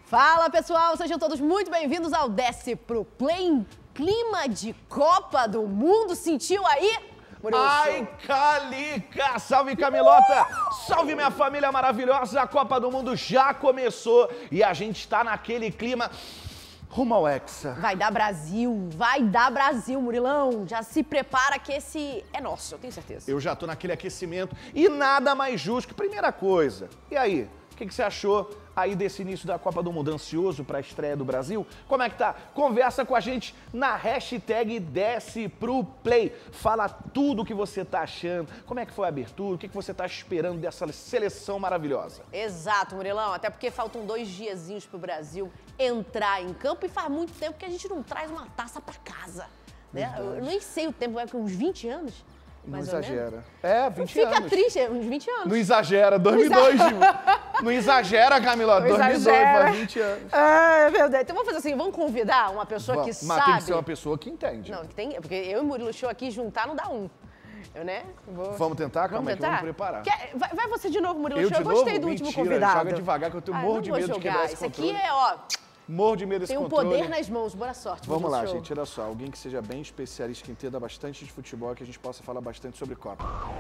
Fala pessoal, sejam todos muito bem-vindos ao Desce Pro Play em clima de Copa do Mundo. Sentiu aí? Ai, Calica! Salve, Camilota! Salve, minha família maravilhosa! A Copa do Mundo já começou e a gente está naquele clima rumo ao Hexa. Vai dar Brasil, Murilão. Já se prepara que esse é nosso, eu tenho certeza. Eu já tô naquele aquecimento e nada mais justo que primeira coisa. E aí, o que você achou aí desse início da Copa do Mundo? Ansioso para a estreia do Brasil? Como é que tá? Conversa com a gente na hashtag Desce Pro Play. Fala tudo o que você tá achando, como é que foi a abertura, o que você tá esperando dessa seleção maravilhosa. Exato, Murilão, até porque faltam 2 diazinhos pro Brasil entrar em campo e faz muito tempo que a gente não traz uma taça para casa, né? Eu nem sei o tempo, é uns 20 anos? Não exagera. É, 20 anos. Fica triste, é uns 20 anos. Não exagera, 2002. Não exagera, Camila, 2002, faz 20 anos. É verdade. Então vamos fazer assim, vamos convidar uma pessoa que sabe. Mas tem que ser uma pessoa que entende. Não, que tem, porque eu e Murilo Show aqui juntar não dá um. Vamos tentar? Calma aí que vamos preparar. Vai você de novo, Murilo Eu Show. de Eu gostei novo? do último Mentira, convidado. joga devagar que eu tenho morro de medo de quebrar esse controle. Isso aqui é, ó... Morro de medo desse controle. Tem um poder nas mãos, boa sorte. Vamos lá, gente, olha só. Alguém que seja bem especialista, que entenda bastante de futebol, que a gente possa falar bastante sobre Copa.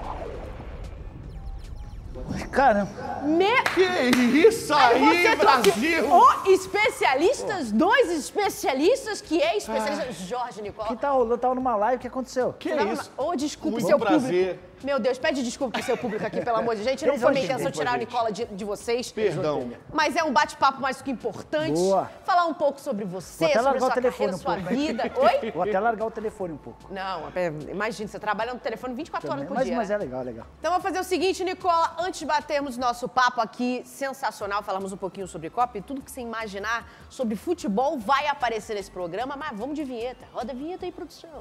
Caramba. Que isso aí, Brasil! Especialistas, 2 especialistas, que é especialista Jorge Nicola. Que tá rolando, tava numa live, o que aconteceu? Que isso? Desculpe Muito seu prazer. público. Meu Deus, pede desculpa pro seu público aqui, pelo amor de gente. Não foi minha intenção tirar o Nicola de vocês. Perdão. Mas é um bate-papo mais do que importante. Boa. Falar um pouco sobre você, Vou até sobre largar sua o telefone carreira, um sua pouco, vida. Oi? Vou até largar o telefone um pouco. Não, imagina, você trabalha no telefone 24 horas por dia. Mas é legal, legal. Então vamos fazer o seguinte, Nicola, antes de batermos nosso papo aqui sensacional, falamos um pouquinho sobre Copa e tudo que você imaginar sobre futebol vai aparecer nesse programa, mas vamos de vinheta. Roda a vinheta aí, produção.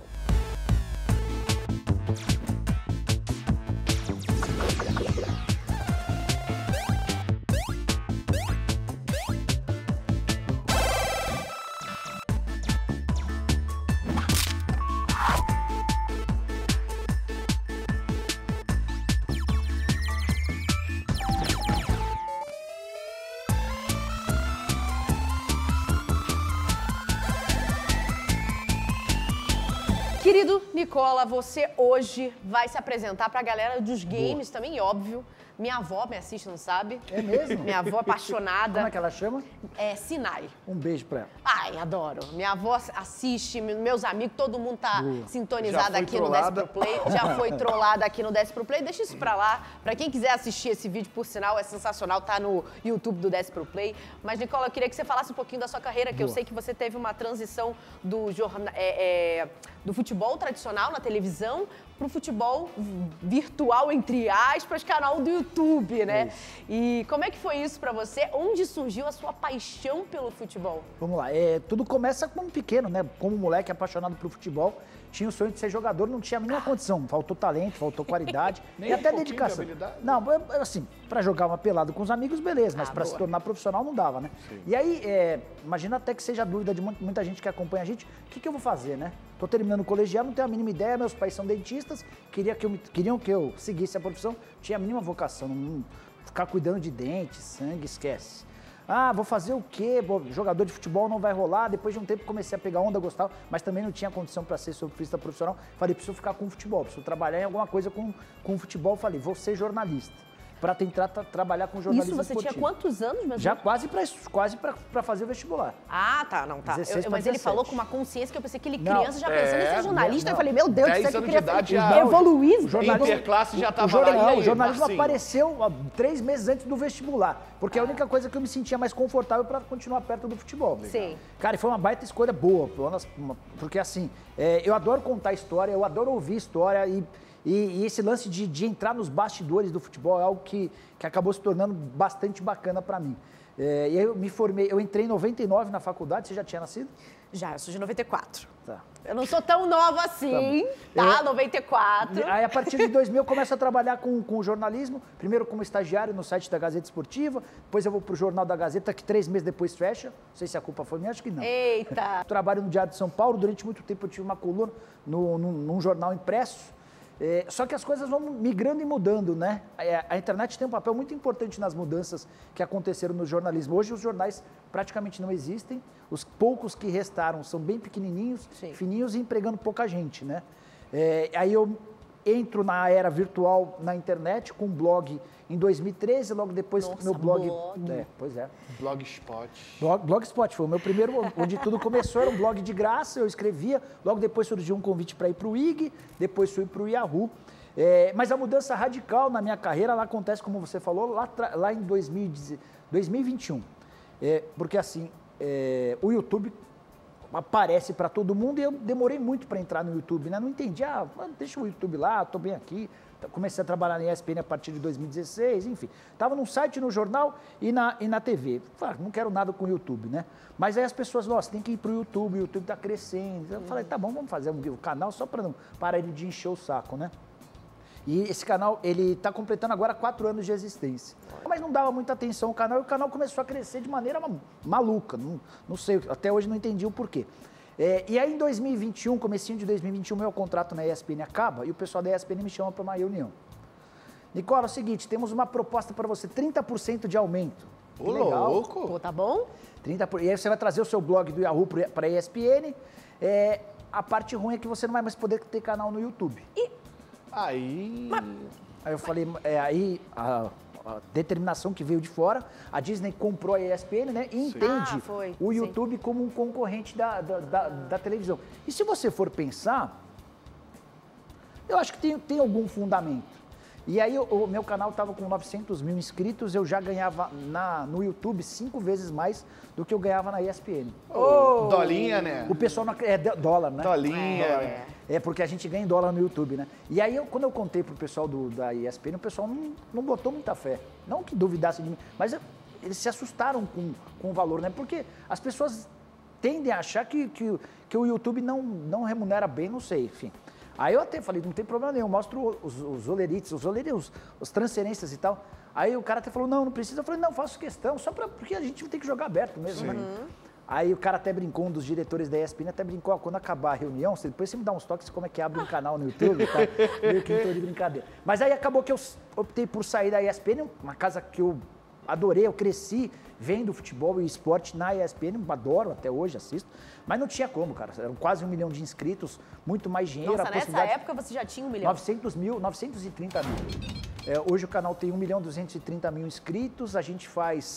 Querido Nicola, você hoje vai se apresentar pra galera dos games também, óbvio. Minha avó me assiste, não sabe? É mesmo? Minha avó apaixonada. Como é que ela chama? É Sinai. Um beijo pra ela. Ai, adoro. Minha avó assiste, meus amigos, todo mundo tá sintonizado aqui no Desce Pro Play. Já foi trollada aqui no Desce Pro Play. Deixa isso pra lá. Pra quem quiser assistir esse vídeo, por sinal, é sensacional. Tá no YouTube do Desce Pro Play. Mas, Nicola, eu queria que você falasse um pouquinho da sua carreira, que eu sei que você teve uma transição do futebol tradicional na televisão pro futebol virtual, entre aspas, canal do YouTube, né? E como é que foi isso pra você? Onde surgiu a sua paixão pelo futebol? Vamos lá, tudo começa como pequeno, né? Como moleque apaixonado pelo futebol, tinha o sonho de ser jogador, não tinha a mínima condição. Faltou talento, faltou qualidade e até dedicação. Não, assim, pra jogar uma pelada com os amigos, beleza, mas pra se tornar profissional não dava, né? Sim. E aí, imagina até que seja a dúvida de muita gente que acompanha a gente, o que eu vou fazer, né? Tô terminando o colegial, não tenho a mínima ideia, meus pais são dentistas, queriam que eu seguisse a profissão, tinha a mínima vocação, não ficar cuidando de dentes, sangue, esquece. Ah, vou fazer o quê? Jogador de futebol não vai rolar. Depois de um tempo comecei a pegar onda, gostava, mas também não tinha condição para ser surfista profissional. Falei, preciso ficar com futebol, preciso trabalhar em alguma coisa com futebol. Falei, vou ser jornalista. Para tentar trabalhar com jornalismo esportivo. Isso você tinha quantos anos, meu Já quase para fazer o vestibular. Ah, tá, não, tá. Mas ele falou com uma consciência que eu pensei que ele criança já pensando em ser jornalista. Não. Eu falei, meu Deus, isso aqui queria evoluir. O jornalismo, interclasse já estava lá. O jornalismo apareceu 3 meses antes do vestibular, porque é a única coisa que eu me sentia mais confortável para continuar perto do futebol. Sim. Cara, e foi uma baita escolha boa, porque assim, eu adoro contar história, eu adoro ouvir história e esse lance de entrar nos bastidores do futebol é algo que acabou se tornando bastante bacana para mim. E aí eu me formei, eu entrei em 99 na faculdade, você já tinha nascido? Já, eu sou de 94. Tá. Eu não sou tão nova assim, tá? 94. Aí, a partir de 2000, eu começo a trabalhar com jornalismo. Primeiro como estagiário no site da Gazeta Esportiva. Depois eu vou pro Jornal da Gazeta, que 3 meses depois fecha. Não sei se a culpa foi minha, acho que não. Eita! Trabalho no Diário de São Paulo. Durante muito tempo eu tive uma coluna num jornal impresso. Só que as coisas vão migrando e mudando, né? A internet tem um papel muito importante nas mudanças que aconteceram no jornalismo. Hoje os jornais praticamente não existem, os poucos que restaram são bem pequenininhos, fininhos e empregando pouca gente, né? Aí eu entro na era virtual na internet com um blog em 2013, logo depois meu blog... Pois é. Blogspot. Blogspot, foi o meu primeiro, onde tudo começou, era um blog de graça, eu escrevia, logo depois surgiu um convite para ir para o IG, depois fui para o Yahoo. Mas a mudança radical na minha carreira, ela acontece, como você falou, lá em 2021. Porque assim, o YouTube aparece para todo mundo e eu demorei muito para entrar no YouTube, né? Não entendi, deixa o YouTube lá, estou bem aqui. Comecei a trabalhar na ESPN a partir de 2016, enfim. Estava no site, no jornal e na TV. Falei, não quero nada com o YouTube, né? Mas aí as pessoas, nossa, tem que ir para o YouTube está crescendo. Eu falei, tá bom, vamos fazer um canal só para não parar ele de encher o saco, né? E esse canal, ele está completando agora 4 anos de existência. Mas não dava muita atenção ao canal e o canal começou a crescer de maneira maluca. Não sei, até hoje não entendi o porquê. E aí em 2021, comecinho de 2021, meu contrato na ESPN acaba e o pessoal da ESPN me chama para uma reunião. Nicola, é o seguinte, temos uma proposta para você, 30% de aumento. Ô, louco! Pô, tá bom? 30%, e aí você vai trazer o seu blog do Yahoo para a ESPN. A parte ruim é que você não vai mais poder ter canal no YouTube. Aí eu falei, a determinação que veio de fora, a Disney comprou a ESPN, né? E entende o YouTube como um concorrente da televisão. E se você for pensar, eu acho que tem algum fundamento. E aí o meu canal estava com 900 mil inscritos, eu já ganhava no YouTube 5 vezes mais do que eu ganhava na ESPN. Dolinha, né? O pessoal não dólar, né? Dolinha. Porque a gente ganha em dólar no YouTube, né? E aí, quando eu contei pro pessoal da ESPN, o pessoal não botou muita fé. Não que duvidasse de mim, mas eles se assustaram com o valor, né? Porque as pessoas tendem a achar que o YouTube não remunera bem, não sei, enfim. Aí eu até falei, não tem problema nenhum, mostro os olerites, os transferências e tal. Aí o cara até falou, não precisa. Eu falei, não, faço questão, porque a gente tem que jogar aberto mesmo, né? Aí o cara até brincou, um dos diretores da ESPN até brincou, quando acabar a reunião, depois você me dá uns toques como é que abre um canal no YouTube, tá? Meio que não tô de brincadeira. Mas aí acabou que eu optei por sair da ESPN, uma casa que eu adorei, eu cresci vendo futebol e esporte na ESPN, adoro até hoje, assisto, mas não tinha como, cara, eram quase 1 milhão de inscritos, muito mais dinheiro. Nossa, nessa época você já tinha 1 milhão? 930 mil. Hoje o canal tem 1.230.000 inscritos, a gente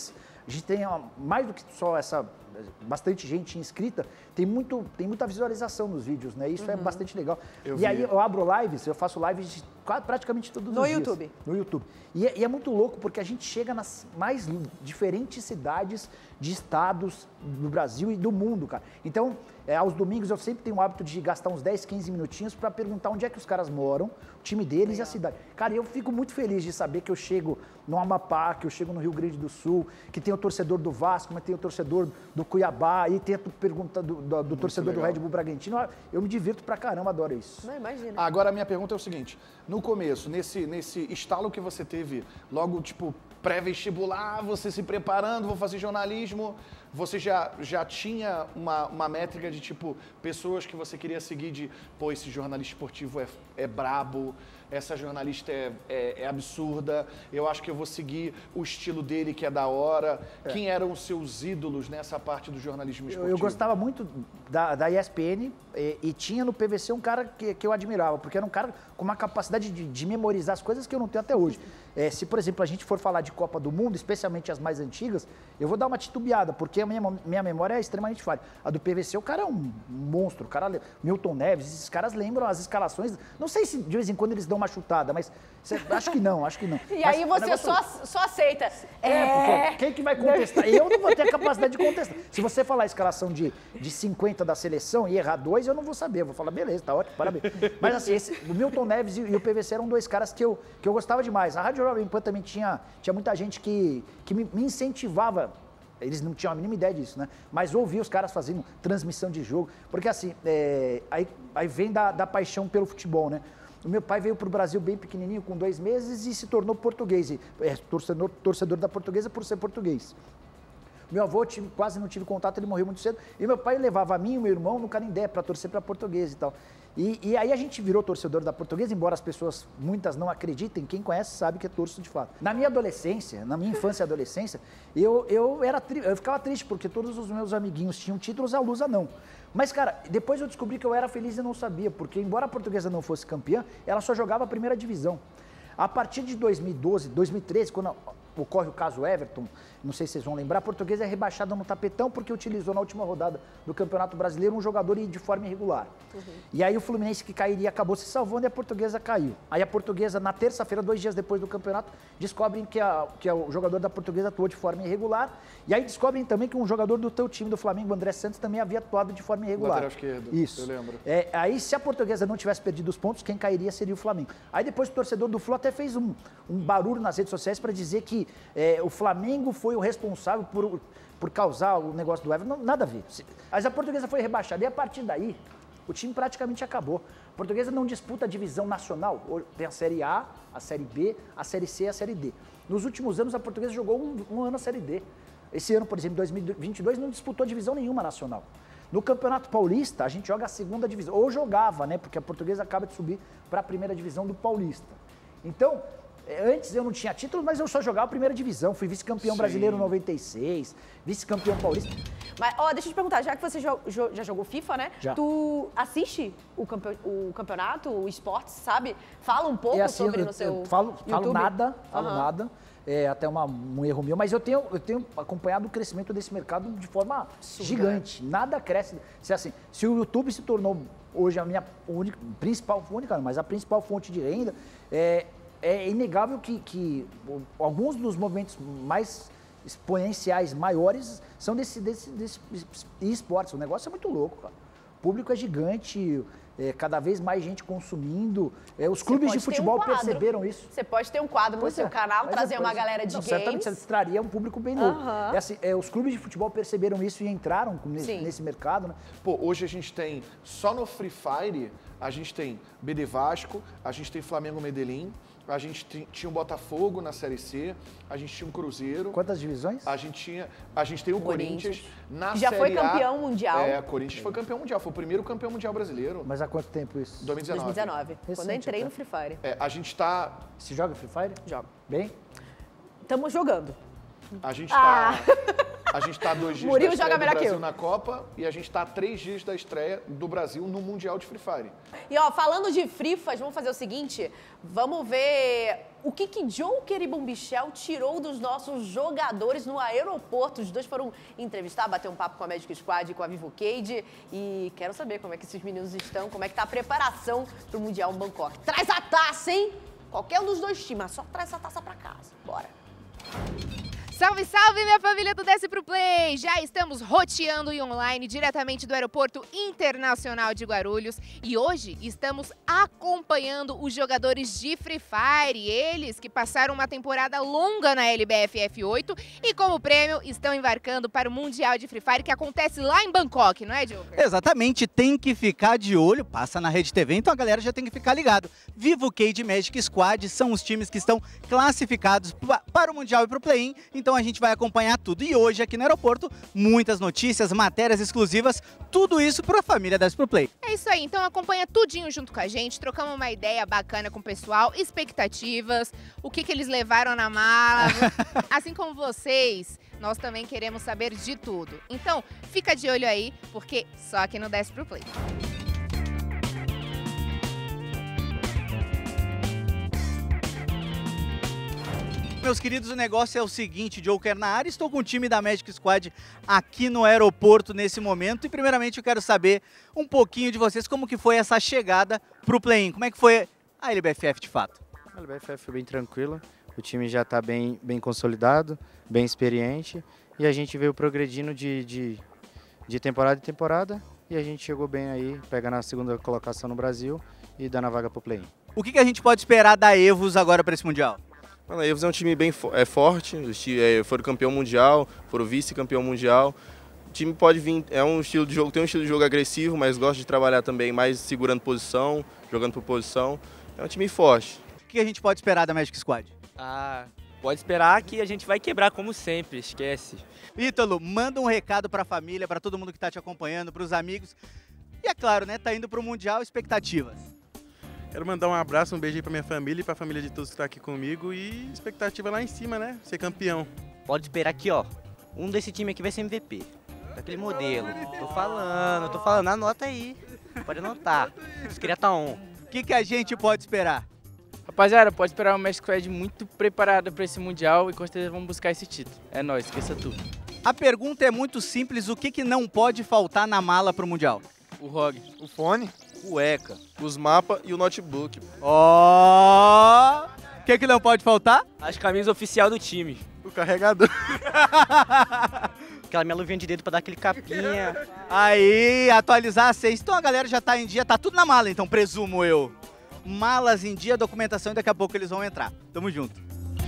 tem mais do que só bastante gente inscrita, tem muita visualização nos vídeos, né? Isso é bastante legal. Aí eu abro lives, eu faço lives praticamente todos os dias. No YouTube. E é muito louco, porque a gente chega nas mais diferentes cidades de estados do Brasil e do mundo, cara. Então, aos domingos eu sempre tenho o hábito de gastar uns 10, 15 minutinhos para perguntar onde é que os caras moram, o time deles e a cidade. Cara, eu fico muito feliz de saber que eu chego no Amapá, que eu chego no Rio Grande do Sul, que tem o torcedor do Vasco, mas tem o torcedor do Cuiabá, e tem a pergunta do torcedor do Red Bull Bragantino. Eu me divirto pra caramba, adoro isso. Não, imagina. Agora a minha pergunta é o seguinte, no começo, nesse estalo que você teve, logo tipo pré-vestibular, você se preparando, vou fazer jornalismo, você já tinha uma métrica de tipo, pessoas que você queria seguir de, pô, esse jornalista esportivo é brabo, essa jornalista é absurda, eu acho que eu vou seguir o estilo dele que é da hora. Quem eram os seus ídolos nessa parte do jornalismo esportivo? Eu gostava muito da ESPN e tinha no PVC um cara que eu admirava, porque era um cara com uma capacidade de memorizar as coisas que eu não tenho até hoje. Se, por exemplo, a gente for falar de Copa do Mundo, especialmente as mais antigas, eu vou dar uma titubeada, porque a minha memória é extremamente falha. A do PVC, o cara é um monstro, o cara, Milton Neves, esses caras lembram as escalações, não sei se de vez em quando eles dão uma chutada, mas acho que não. E aí você só aceita. Porque quem que vai contestar? Eu não vou ter a capacidade de contestar. Se você falar a escalação de 50 da seleção e errar 2, eu não vou saber. Eu vou falar, beleza, tá ótimo, parabéns. Mas assim, o Milton Neves e o PVC eram 2 caras que eu gostava demais. A Rádio Jovem Pan também tinha muita gente que me incentivava. Eles não tinham a mínima ideia disso, né? Mas ouvir os caras fazendo transmissão de jogo. Porque assim, aí vem da paixão pelo futebol, né? O meu pai veio para o Brasil bem pequenininho, com 2 meses, e se tornou português. Torcedor da Portuguesa por ser português. Meu avô, quase não tive contato, ele morreu muito cedo. E meu pai levava a mim e o meu irmão no Canindé para torcer para Portuguesa e tal. E aí a gente virou torcedor da Portuguesa, embora as pessoas, muitas não acreditem, quem conhece sabe que é torço de fato. Na minha adolescência, na minha infância e adolescência, eu ficava triste porque todos os meus amiguinhos tinham títulos, a Lusa não. Mas, cara, depois eu descobri que eu era feliz e não sabia, porque embora a Portuguesa não fosse campeã, ela só jogava a primeira divisão. A partir de 2012, 2013, quando ocorre o caso Everton, não sei se vocês vão lembrar, a Portuguesa é rebaixada no tapetão porque utilizou na última rodada do Campeonato Brasileiro um jogador de forma irregular. E aí o Fluminense que cairia acabou se salvando e a Portuguesa caiu. Aí a Portuguesa, na terça-feira, 2 dias depois do campeonato, descobrem que o jogador da Portuguesa atuou de forma irregular. E aí descobrem também que um jogador do teu time, do Flamengo, André Santos, também havia atuado de forma irregular. Lateral esquerdo, isso. Eu lembro. Aí se a Portuguesa não tivesse perdido os pontos, quem cairia seria o Flamengo. Aí depois o torcedor do Flu até fez um barulho nas redes sociais para dizer que o Flamengo foi o responsável por causar o negócio do Everton. Nada a ver. Mas a Portuguesa foi rebaixada e a partir daí o time praticamente acabou. A Portuguesa não disputa a divisão nacional. Tem a Série A, a Série B, a Série C e a Série D. Nos últimos anos a Portuguesa jogou um ano a Série D. Esse ano, por exemplo, 2022, não disputou divisão nenhuma nacional. No Campeonato Paulista, a gente joga a segunda divisão. Ou jogava, né? Porque a Portuguesa acaba de subir para a primeira divisão do Paulista. Então, antes eu não tinha título, mas eu só jogava a primeira divisão. Fui vice-campeão brasileiro em 96, vice-campeão paulista. Mas, deixa eu te perguntar, já que você já jogou FIFA, né? Já. Tu assiste o campeonato, o esporte, sabe? Fala um pouco assim, sobre no seu falo nada, Uhum. nada. É até um erro meu, mas eu tenho acompanhado o crescimento desse mercado de forma gigante. Nada cresce. Se o YouTube se tornou hoje a minha a principal fonte de renda, é inegável que alguns dos movimentos mais exponenciais, maiores, são desse esportes. O negócio é muito louco, cara. O público é gigante, cada vez mais gente consumindo. Os clubes de futebol perceberam isso. Você pode ter um quadro no seu canal, trazer uma galera de games. Certamente você traria um público bem louco. Os clubes de futebol perceberam isso e entraram nesse mercado, né? Pô, hoje a gente tem, só no Free Fire, a gente tem BD Vasco, a gente tem Flamengo Medellín, a gente tinha o Botafogo na Série C, a gente tinha um Cruzeiro. Quantas divisões? A gente tem o Corinthians na já Série foi campeão mundial. Corinthians foi campeão mundial, foi o primeiro campeão mundial brasileiro. Mas há quanto tempo isso? 2019. Quando eu entrei no Free Fire. A gente tá... Você joga Free Fire? Jogo. Bem? Estamos jogando. A gente tá 2 dias Murilo da estreia joga melhor do que eu. Brasil na Copa e a gente tá 3 dias da estreia do Brasil no Mundial de Free Fire. E falando de frifas, vamos fazer o seguinte, vamos ver o que Joker e Bombichel tirou dos nossos jogadores no aeroporto. Os dois foram entrevistar, bater um papo com a Magic Squad e com a Vivo Cage. E quero saber como é que esses meninos estão, como é que tá a preparação pro Mundial em Bangkok. Traz a taça, hein? Qualquer um dos dois times, mas só traz essa taça pra casa. Bora. Salve, salve, minha família do Desce Pro Play! Já estamos roteando e online diretamente do Aeroporto Internacional de Guarulhos e hoje estamos acompanhando os jogadores de Free Fire, eles que passaram uma temporada longa na LBF F8 e como prêmio estão embarcando para o Mundial de Free Fire que acontece lá em Bangkok, não é, Joker? Exatamente, tem que ficar de olho, passa na Rede TV, então a galera já tem que ficar ligado. Vivo Cage e Magic Squad são os times que estão classificados para o Mundial e para o Play-in, então a gente vai acompanhar tudo. E hoje aqui no aeroporto, muitas notícias, matérias exclusivas, tudo isso para a família Desce Pro Play. É isso aí, então acompanha tudinho junto com a gente, trocamos uma ideia bacana com o pessoal, expectativas, o que eles levaram na mala, assim como vocês, nós também queremos saber de tudo. Então, fica de olho aí, porque só aqui no Desce Pro Play. Meus queridos, o negócio é o seguinte, Joker na área, estou com o time da Magic Squad aqui no aeroporto nesse momento e primeiramente eu quero saber um pouquinho de vocês, como que foi essa chegada pro play-in, como é que foi a LBFF de fato? A LBFF foi bem tranquila, o time já está bem consolidado, bem experiente e a gente veio progredindo de temporada em temporada e a gente chegou bem aí, pegando a segunda colocação no Brasil e dando a vaga pro play-in. O que a gente pode esperar da EVOS agora para esse Mundial? A EVOS é um time bem forte, foram campeão mundial, foram vice-campeão mundial. O time pode vir, tem um estilo de jogo agressivo, mas gosta de trabalhar também mais segurando posição, jogando por posição. É um time forte. O que a gente pode esperar da Magic Squad? Pode esperar que a gente vai quebrar como sempre, esquece. Ítalo, manda um recado para a família, para todo mundo que está te acompanhando, para os amigos. E claro, né? Tá indo pro Mundial, expectativas. Quero mandar um abraço, um beijo aí pra minha família e pra família de todos que estão aqui comigo e expectativa lá em cima, né? Ser campeão. Pode esperar aqui, ó. Um desse time aqui vai ser MVP. Daquele modelo. Tô falando, anota aí. Pode anotar. Os queria tá on. O que a gente pode esperar? Rapaziada, pode esperar uma Magic Squad muito preparada para esse Mundial e com certeza vamos buscar esse título. É nóis, esqueça tudo. A pergunta é muito simples, o que não pode faltar na mala pro Mundial? O ROG. O fone, cueca, os mapas e o notebook. Ó! O que não pode faltar? As camisas oficial do time. O carregador. Aquela minha luvinha de dedo pra dar aquele capinha. Aí, atualizar a 6. Então a galera já tá em dia, tá tudo na mala, então, presumo eu. Malas em dia, documentação e daqui a pouco eles vão entrar. Tamo junto.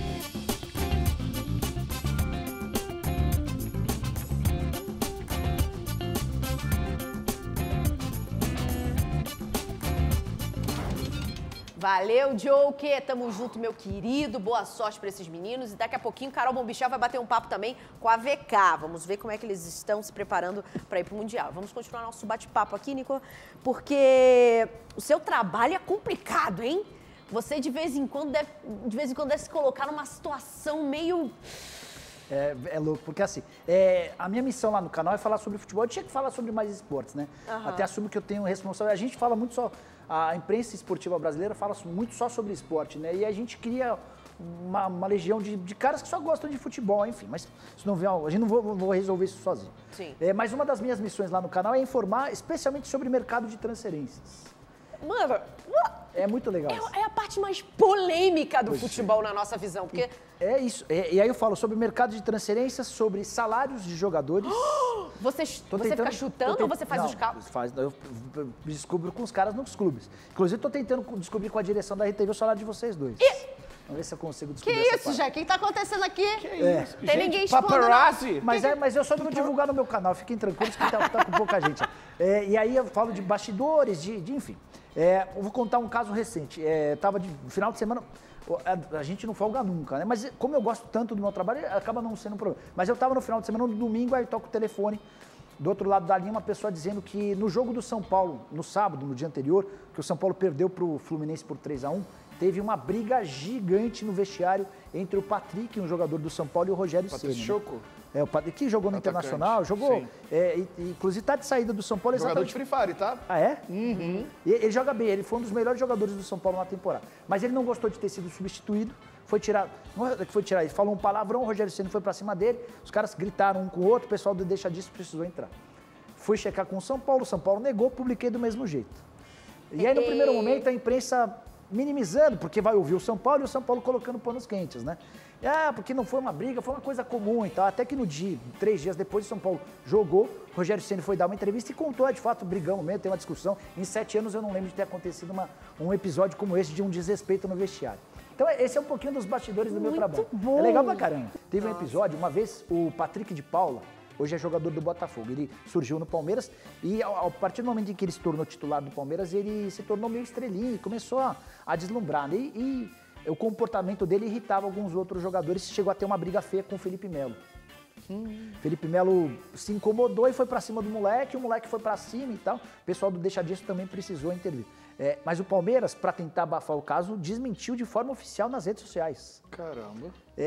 Valeu, Joker. Tamo junto, meu querido. Boa sorte pra esses meninos. E daqui a pouquinho, Carol Bombichal vai bater um papo também com a VK. Vamos ver como é que eles estão se preparando pra ir pro Mundial. Vamos continuar nosso bate-papo aqui, Nico, porque o seu trabalho é complicado, hein? Você de vez em quando deve se colocar numa situação meio... É louco, porque assim, a minha missão lá no canal é falar sobre futebol. Eu tinha que falar sobre mais esportes, né? Uhum. Até assumo que eu tenho responsabilidade. A gente fala muito só, a imprensa esportiva brasileira fala muito só sobre esporte, né? E a gente cria uma legião de caras que só gostam de futebol, enfim. Mas isso não vem, a gente não vou resolver isso sozinho. Sim. Mas uma das minhas missões lá no canal é informar especialmente sobre o mercado de transferências. Mano, é muito legal. É a parte mais polêmica do futebol na nossa visão, porque... É isso. E aí eu falo sobre o mercado de transferências, sobre salários de jogadores. Você fica chutando ou você faz os cálculos? Eu descubro com os caras nos clubes. Inclusive, estou tentando descobrir com a direção da RTV o salário de vocês dois. Vamos ver se eu consigo descobrir Que isso, Jé? O que tá acontecendo aqui? Que isso? Tem ninguém expondo, paparazzi. Mas eu só não divulgar no meu canal, fiquem tranquilos que tá com pouca gente. E aí eu falo de bastidores, enfim. Eu vou contar um caso recente. Tava no final de semana, a gente não folga nunca, né? Mas como eu gosto tanto do meu trabalho, acaba não sendo um problema. Mas eu tava no final de semana, no domingo, aí toco o telefone. Do outro lado da linha, uma pessoa dizendo que no jogo do São Paulo, no sábado, no dia anterior, que o São Paulo perdeu pro Fluminense por 3-1, teve uma briga gigante no vestiário entre o Patrick, um jogador do São Paulo, e o Rogério Ceni. Choco. O Patrick que jogou no Internacional, jogou, inclusive tá de saída do São Paulo. Jogador de Free Fire, tá? Ah, é? Uhum. Ele joga bem, ele foi um dos melhores jogadores do São Paulo na temporada. Mas ele não gostou de ter sido substituído, foi tirado, ele falou um palavrão, o Rogério Ceni foi pra cima dele, os caras gritaram um com o outro, o pessoal do Deixa Disso precisou entrar. Fui checar com o São Paulo negou, publiquei do mesmo jeito. E aí no primeiro momento a imprensa minimizando, porque vai ouvir o São Paulo e o São Paulo colocando panos quentes, né? Porque não foi uma briga, foi uma coisa comum e tal. Até que no dia, 3 dias depois, o São Paulo jogou, o Rogério Ceni foi dar uma entrevista e contou, de fato, brigamos mesmo, tem uma discussão. Em 7 anos eu não lembro de ter acontecido um episódio como esse de um desrespeito no vestiário. Então esse é um pouquinho dos bastidores do meu trabalho. Bom. É legal pra caramba. Teve um episódio, uma vez, o Patrick de Paula, hoje é jogador do Botafogo, ele surgiu no Palmeiras e a partir do momento em que ele se tornou titular do Palmeiras, ele se tornou meio estrelinha e começou a deslumbrar, né? E o comportamento dele irritava alguns outros jogadores, chegou a ter uma briga feia com o Felipe Melo. Felipe Melo se incomodou e foi pra cima do moleque, o moleque foi pra cima e tal. O pessoal do Deixa Disso também precisou intervir. Mas o Palmeiras, pra tentar abafar o caso, desmentiu de forma oficial nas redes sociais. Caramba.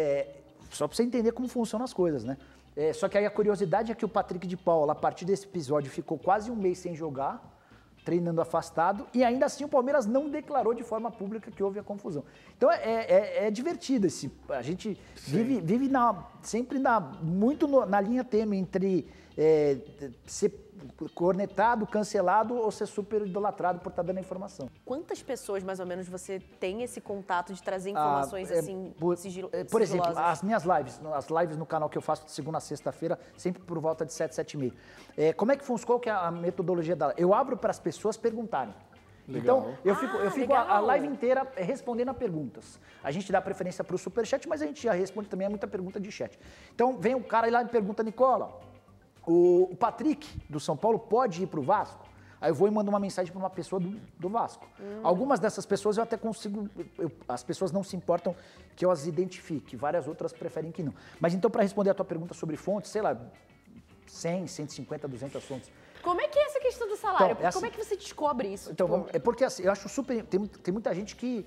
Só pra você entender como funcionam as coisas, né? Só que aí a curiosidade é que o Patrick de Paula, a partir desse episódio, ficou quase um mês sem jogar, treinando afastado, e ainda assim o Palmeiras não declarou de forma pública que houve a confusão. Então é divertido. A gente vive sempre muito na linha tênue entre ser cornetado, cancelado ou ser super idolatrado por estar dando a informação. Quantas pessoas, mais ou menos, você tem esse contato de trazer informações Por exemplo, as minhas lives, as lives no canal que eu faço de segunda a sexta-feira, sempre por volta de 7, 7h30. Como é que funciona? Qual que é a metodologia dela? Eu abro para as pessoas perguntarem. Legal. Então, eu fico a live inteira respondendo a perguntas. A gente dá preferência para o superchat, mas a gente já responde também a muita pergunta de chat. Então, vem um cara lá e me pergunta, Nicola, o Patrick, do São Paulo, pode ir para o Vasco? Aí eu vou e mando uma mensagem para uma pessoa do Vasco. Algumas dessas pessoas eu até consigo... as pessoas não se importam que eu as identifique. Várias outras preferem que não. Mas então, para responder a tua pergunta sobre fontes, sei lá, 100, 150, 200 fontes. Como é que é essa questão do salário. Então, Como é que você descobre isso? Então, é porque assim, eu acho super... Tem muita gente que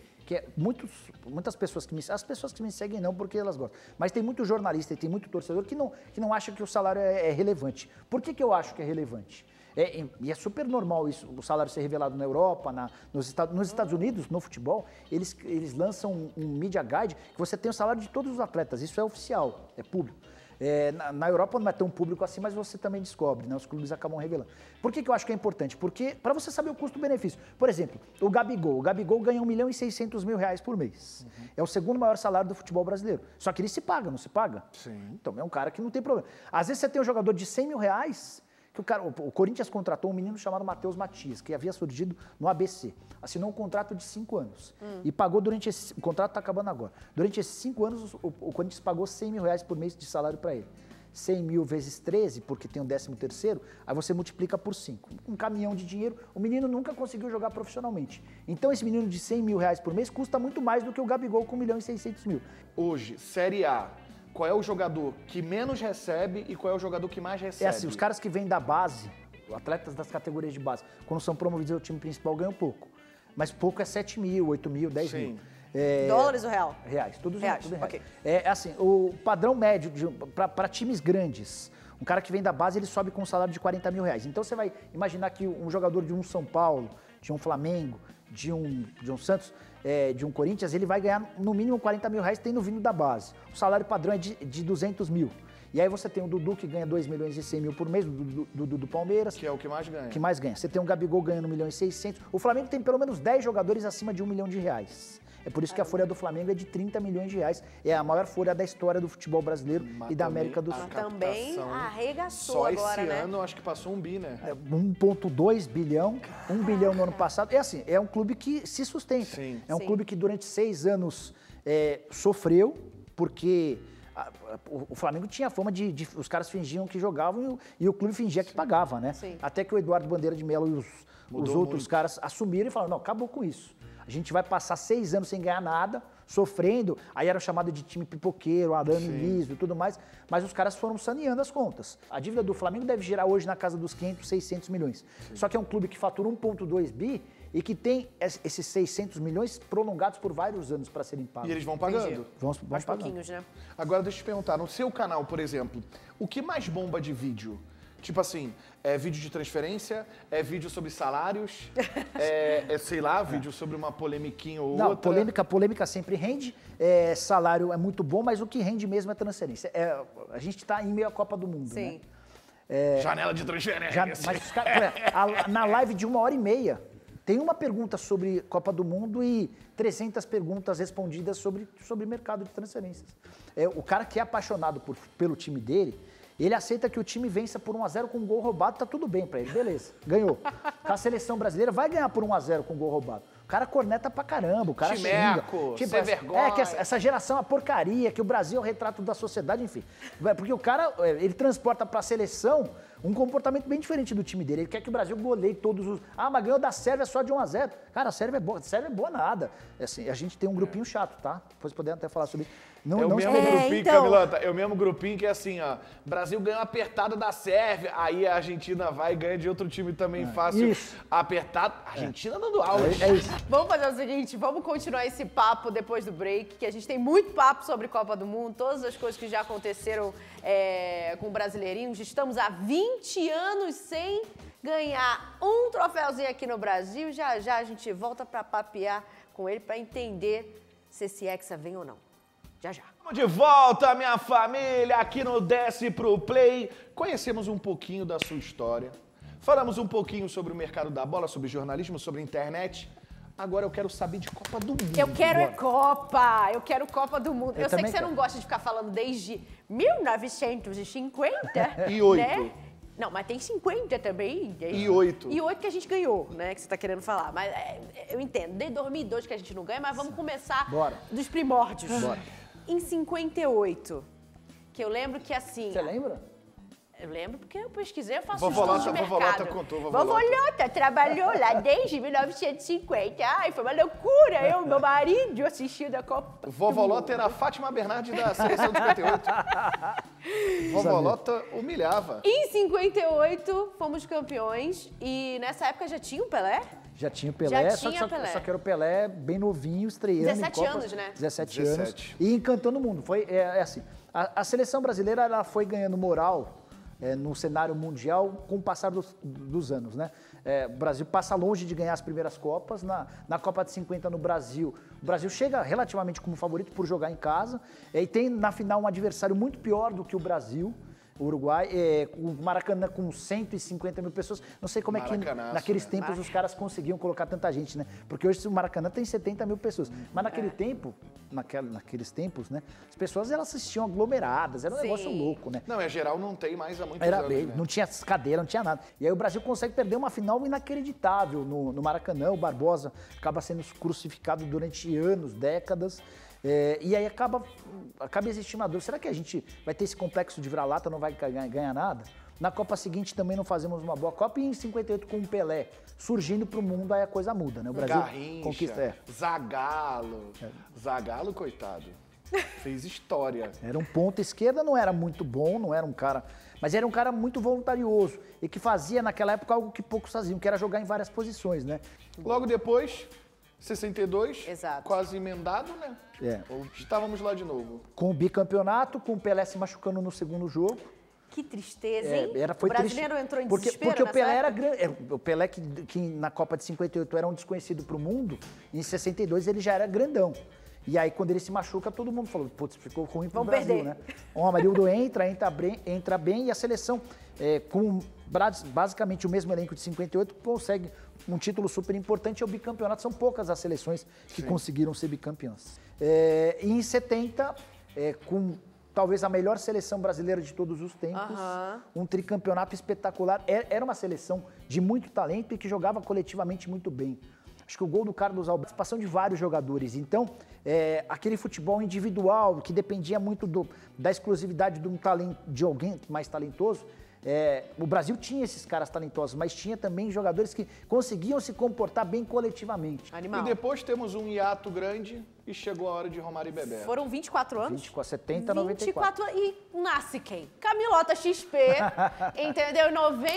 muitas pessoas que me... As pessoas que me seguem não, porque elas gostam. Mas tem muito jornalista e tem muito torcedor que não acha que o salário é relevante. Por que eu acho que é relevante? E é super normal isso, o salário ser revelado na Europa, nos Estados Unidos, no futebol, eles lançam um media guide que você tem o salário de todos os atletas, isso é oficial, é público. Na Europa não é tão público assim, mas você também descobre, né? Os clubes acabam revelando. Por que eu acho que é importante? Porque para você saber o custo-benefício. Por exemplo, o Gabigol ganha R$1.600.000 por mês. É o segundo maior salário do futebol brasileiro. Só que ele se paga, não se paga? Sim. Então é um cara que não tem problema. Às vezes você tem um jogador de R$100 mil, que o Corinthians contratou um menino chamado Matheus Matias, que havia surgido no ABC. Assinou um contrato de 5 anos. E pagou durante esse... O contrato está acabando agora. Durante esses 5 anos, o Corinthians pagou R$100 mil por mês de salário para ele. 100 mil vezes 13, porque tem o 13º, aí você multiplica por 5. Um caminhão de dinheiro, o menino nunca conseguiu jogar profissionalmente. Então esse menino de R$100 mil por mês custa muito mais do que o Gabigol com R$1.600.000. Hoje, Série A, qual é o jogador que menos recebe e qual é o jogador que mais recebe? É assim, os caras que vêm da base, atletas das categorias de base, quando são promovidos ao time principal, ganham pouco. Mas pouco é 7 mil, 8 mil, 10 mil. Dólares ou real? Reais, tudo reais. Tudo Okay. É assim, o padrão médio para times grandes, um cara que vem da base, ele sobe com um salário de R$40 mil. Então você vai imaginar que um jogador de um São Paulo, de um Flamengo, de um Santos, de um Corinthians, ele vai ganhar no mínimo R$40 mil tendo vindo da base. O salário padrão é de 200 mil. E aí você tem o Dudu, que ganha 2.100.000 por mês, do Palmeiras. Que é o que mais ganha. Que mais ganha. Você tem um Gabigol ganhando 1.600.000. O Flamengo tem pelo menos 10 jogadores acima de R$1 milhão. É por isso que a folha do Flamengo é de 30 milhões de reais. É a maior folha da história do futebol brasileiro e da América do Sul. Também arregaçou só agora, esse ano, acho que passou 1 bi, né? 1,2 bilhão, 1 bilhão no ano passado. É assim, é um clube que se sustenta. Sim. É um clube que durante 6 anos sofreu, porque... O Flamengo tinha fama de os caras fingiam que jogavam e o clube fingia que pagava, né? Sim. Até que o Eduardo Bandeira de Mello e os outros caras assumiram e falaram, não, acabou com isso. A gente vai passar 6 anos sem ganhar nada, sofrendo, aí era chamado de time pipoqueiro, arame liso e tudo mais, mas os caras foram saneando as contas. A dívida do Flamengo deve girar hoje na casa dos 500, 600 milhões. Só que é um clube que fatura 1,2 bi e que tem esses 600 milhões prolongados por vários anos para serem pagos. E eles vão pagando? Vão Aos pagando. pouquinhos, né? Agora, deixa eu te perguntar, no seu canal, por exemplo, o que mais bomba de vídeo? Tipo assim, é vídeo de transferência, é vídeo sobre salários, sei lá, vídeo sobre uma polemiquinha ou outra. Não, polêmica sempre rende, salário é muito bom, mas o que rende mesmo é transferência. A gente está em meio à Copa do Mundo, Sim. né? Janela de transferência. Mas os caras, na live de 1h30, tem uma pergunta sobre Copa do Mundo e 300 perguntas respondidas sobre mercado de transferências. O cara que é apaixonado pelo time dele, ele aceita que o time vença por 1-0 com um gol roubado, tá tudo bem pra ele, beleza, ganhou. A seleção brasileira vai ganhar por 1-0 com um gol roubado. O cara corneta pra caramba, o cara Chimeco, xinga. sem vergonha. Que essa geração é uma porcaria, que o Brasil é o retrato da sociedade, enfim. Porque o cara, ele transporta pra seleção um comportamento bem diferente do time dele. Ele quer que o Brasil goleie todos os... mas ganhou da Sérvia só de 1-0. Cara, a Sérvia é boa nada. Assim, a gente tem um grupinho chato, tá? Depois podemos até falar sobre isso. O mesmo grupinho, Camilota, é o mesmo grupinho que é assim, ó, Brasil ganha apertado da Sérvia, aí a Argentina vai e ganha de outro time também fácil. Isso. Apertado, Argentina dando aula. É isso. Vamos fazer o seguinte, vamos continuar esse papo depois do break, que a gente tem muito papo sobre Copa do Mundo, todas as coisas que já aconteceram com brasileirinhos. Estamos há 20 anos sem ganhar um troféuzinho aqui no Brasil. Já já a gente volta para papear com ele para entender se esse Hexa vem ou não. Já, já. Vamos de volta, minha família, aqui no Desce Pro Play. Conhecemos um pouquinho da sua história. Falamos um pouquinho sobre o mercado da bola, sobre jornalismo, sobre internet. Agora eu quero saber de Copa do Mundo. Eu quero Copa! Eu quero Copa do Mundo. Eu sei que você quero. não gosta de ficar falando desde 1950. E 8. Né? Não, mas tem 50 também. E 8. E 8 que a gente ganhou, né? Que você tá querendo falar. Mas eu entendo. Desde 2002 que a gente não ganha, mas vamos começar dos primórdios. Bora. Em 58, que eu lembro que assim... Você lembra? Eu lembro porque eu pesquisei, eu faço Vovolota, estudos de mercado. Vovolota contou, Vovolota. Vovolota trabalhou lá desde 1950. Ai, foi uma loucura. Eu e meu marido assistindo a Copa. Vovolota era a Fátima Bernardes da seleção de 58. Vovó Lota humilhava. Em 58, fomos campeões e nessa época já tinha o Pelé? Já tinha o Pelé, Já tinha Pelé. Só que era o Pelé bem novinho, estreando 17 em Copas. anos, né? 17 anos. E encantando o mundo. Foi assim, a seleção brasileira ela foi ganhando moral no cenário mundial com o passar dos anos, né? O Brasil passa longe de ganhar as primeiras Copas. Na Copa de 50 no Brasil, o Brasil chega relativamente como favorito por jogar em casa e tem na final um adversário muito pior do que o Brasil. O Uruguai, o Maracanã com 150 mil pessoas. Não sei como é que naqueles tempos os caras conseguiam colocar tanta gente, né? Porque hoje o Maracanã tem 70 mil pessoas. Mas naquele tempo, naqueles tempos, né? As pessoas elas assistiam aglomeradas, era um negócio louco, né? Não, geral não tem mais há muitos anos, né? Não tinha cadeira, não tinha nada. E aí o Brasil consegue perder uma final inacreditável no Maracanã. O Barbosa acaba sendo crucificado durante anos, décadas. E aí acaba existindo uma dúvida. Será que a gente vai ter esse complexo de vira-lata, não vai ganhar nada? Na Copa seguinte também não fazemos uma boa Copa. E em 58 com o Pelé surgindo para o mundo, aí a coisa muda, né? O Brasil conquista. Zagallo. Zagallo, coitado. Fez história. Era um ponta esquerda, não era muito bom, não era um cara... Mas era um cara muito voluntarioso e que fazia naquela época algo que poucos faziam, que era jogar em várias posições, né? Logo depois... 62, exato. Quase emendado, né? Estávamos lá de novo. Com o bicampeonato, com o Pelé se machucando no segundo jogo. Que tristeza, hein? Foi o brasileiro triste. entrou em porque desespero o Pelé era grande. O Pelé que na Copa de 58 era um desconhecido para o mundo, em 62 ele já era grandão. E aí, quando ele se machuca, todo mundo falou, putz, ficou ruim pro Brasil, né? O Amarildo entra bem e a seleção, com basicamente o mesmo elenco de 58, consegue um título super importante, é o bicampeonato. São poucas as seleções que conseguiram ser bicampeãs. E em 70, com talvez a melhor seleção brasileira de todos os tempos, um tricampeonato espetacular. Era uma seleção de muito talento e que jogava coletivamente muito bem. Acho que o gol do Carlos Alberto, participação de vários jogadores. Então, aquele futebol individual que dependia muito da exclusividade de alguém mais talentoso. O Brasil tinha esses caras talentosos, mas tinha também jogadores que conseguiam se comportar bem coletivamente. Animal. E depois temos um hiato grande e chegou a hora de Romário e Bebeto. Foram 24 anos? 70, 94. E nasce quem? Camilota XP, entendeu? Em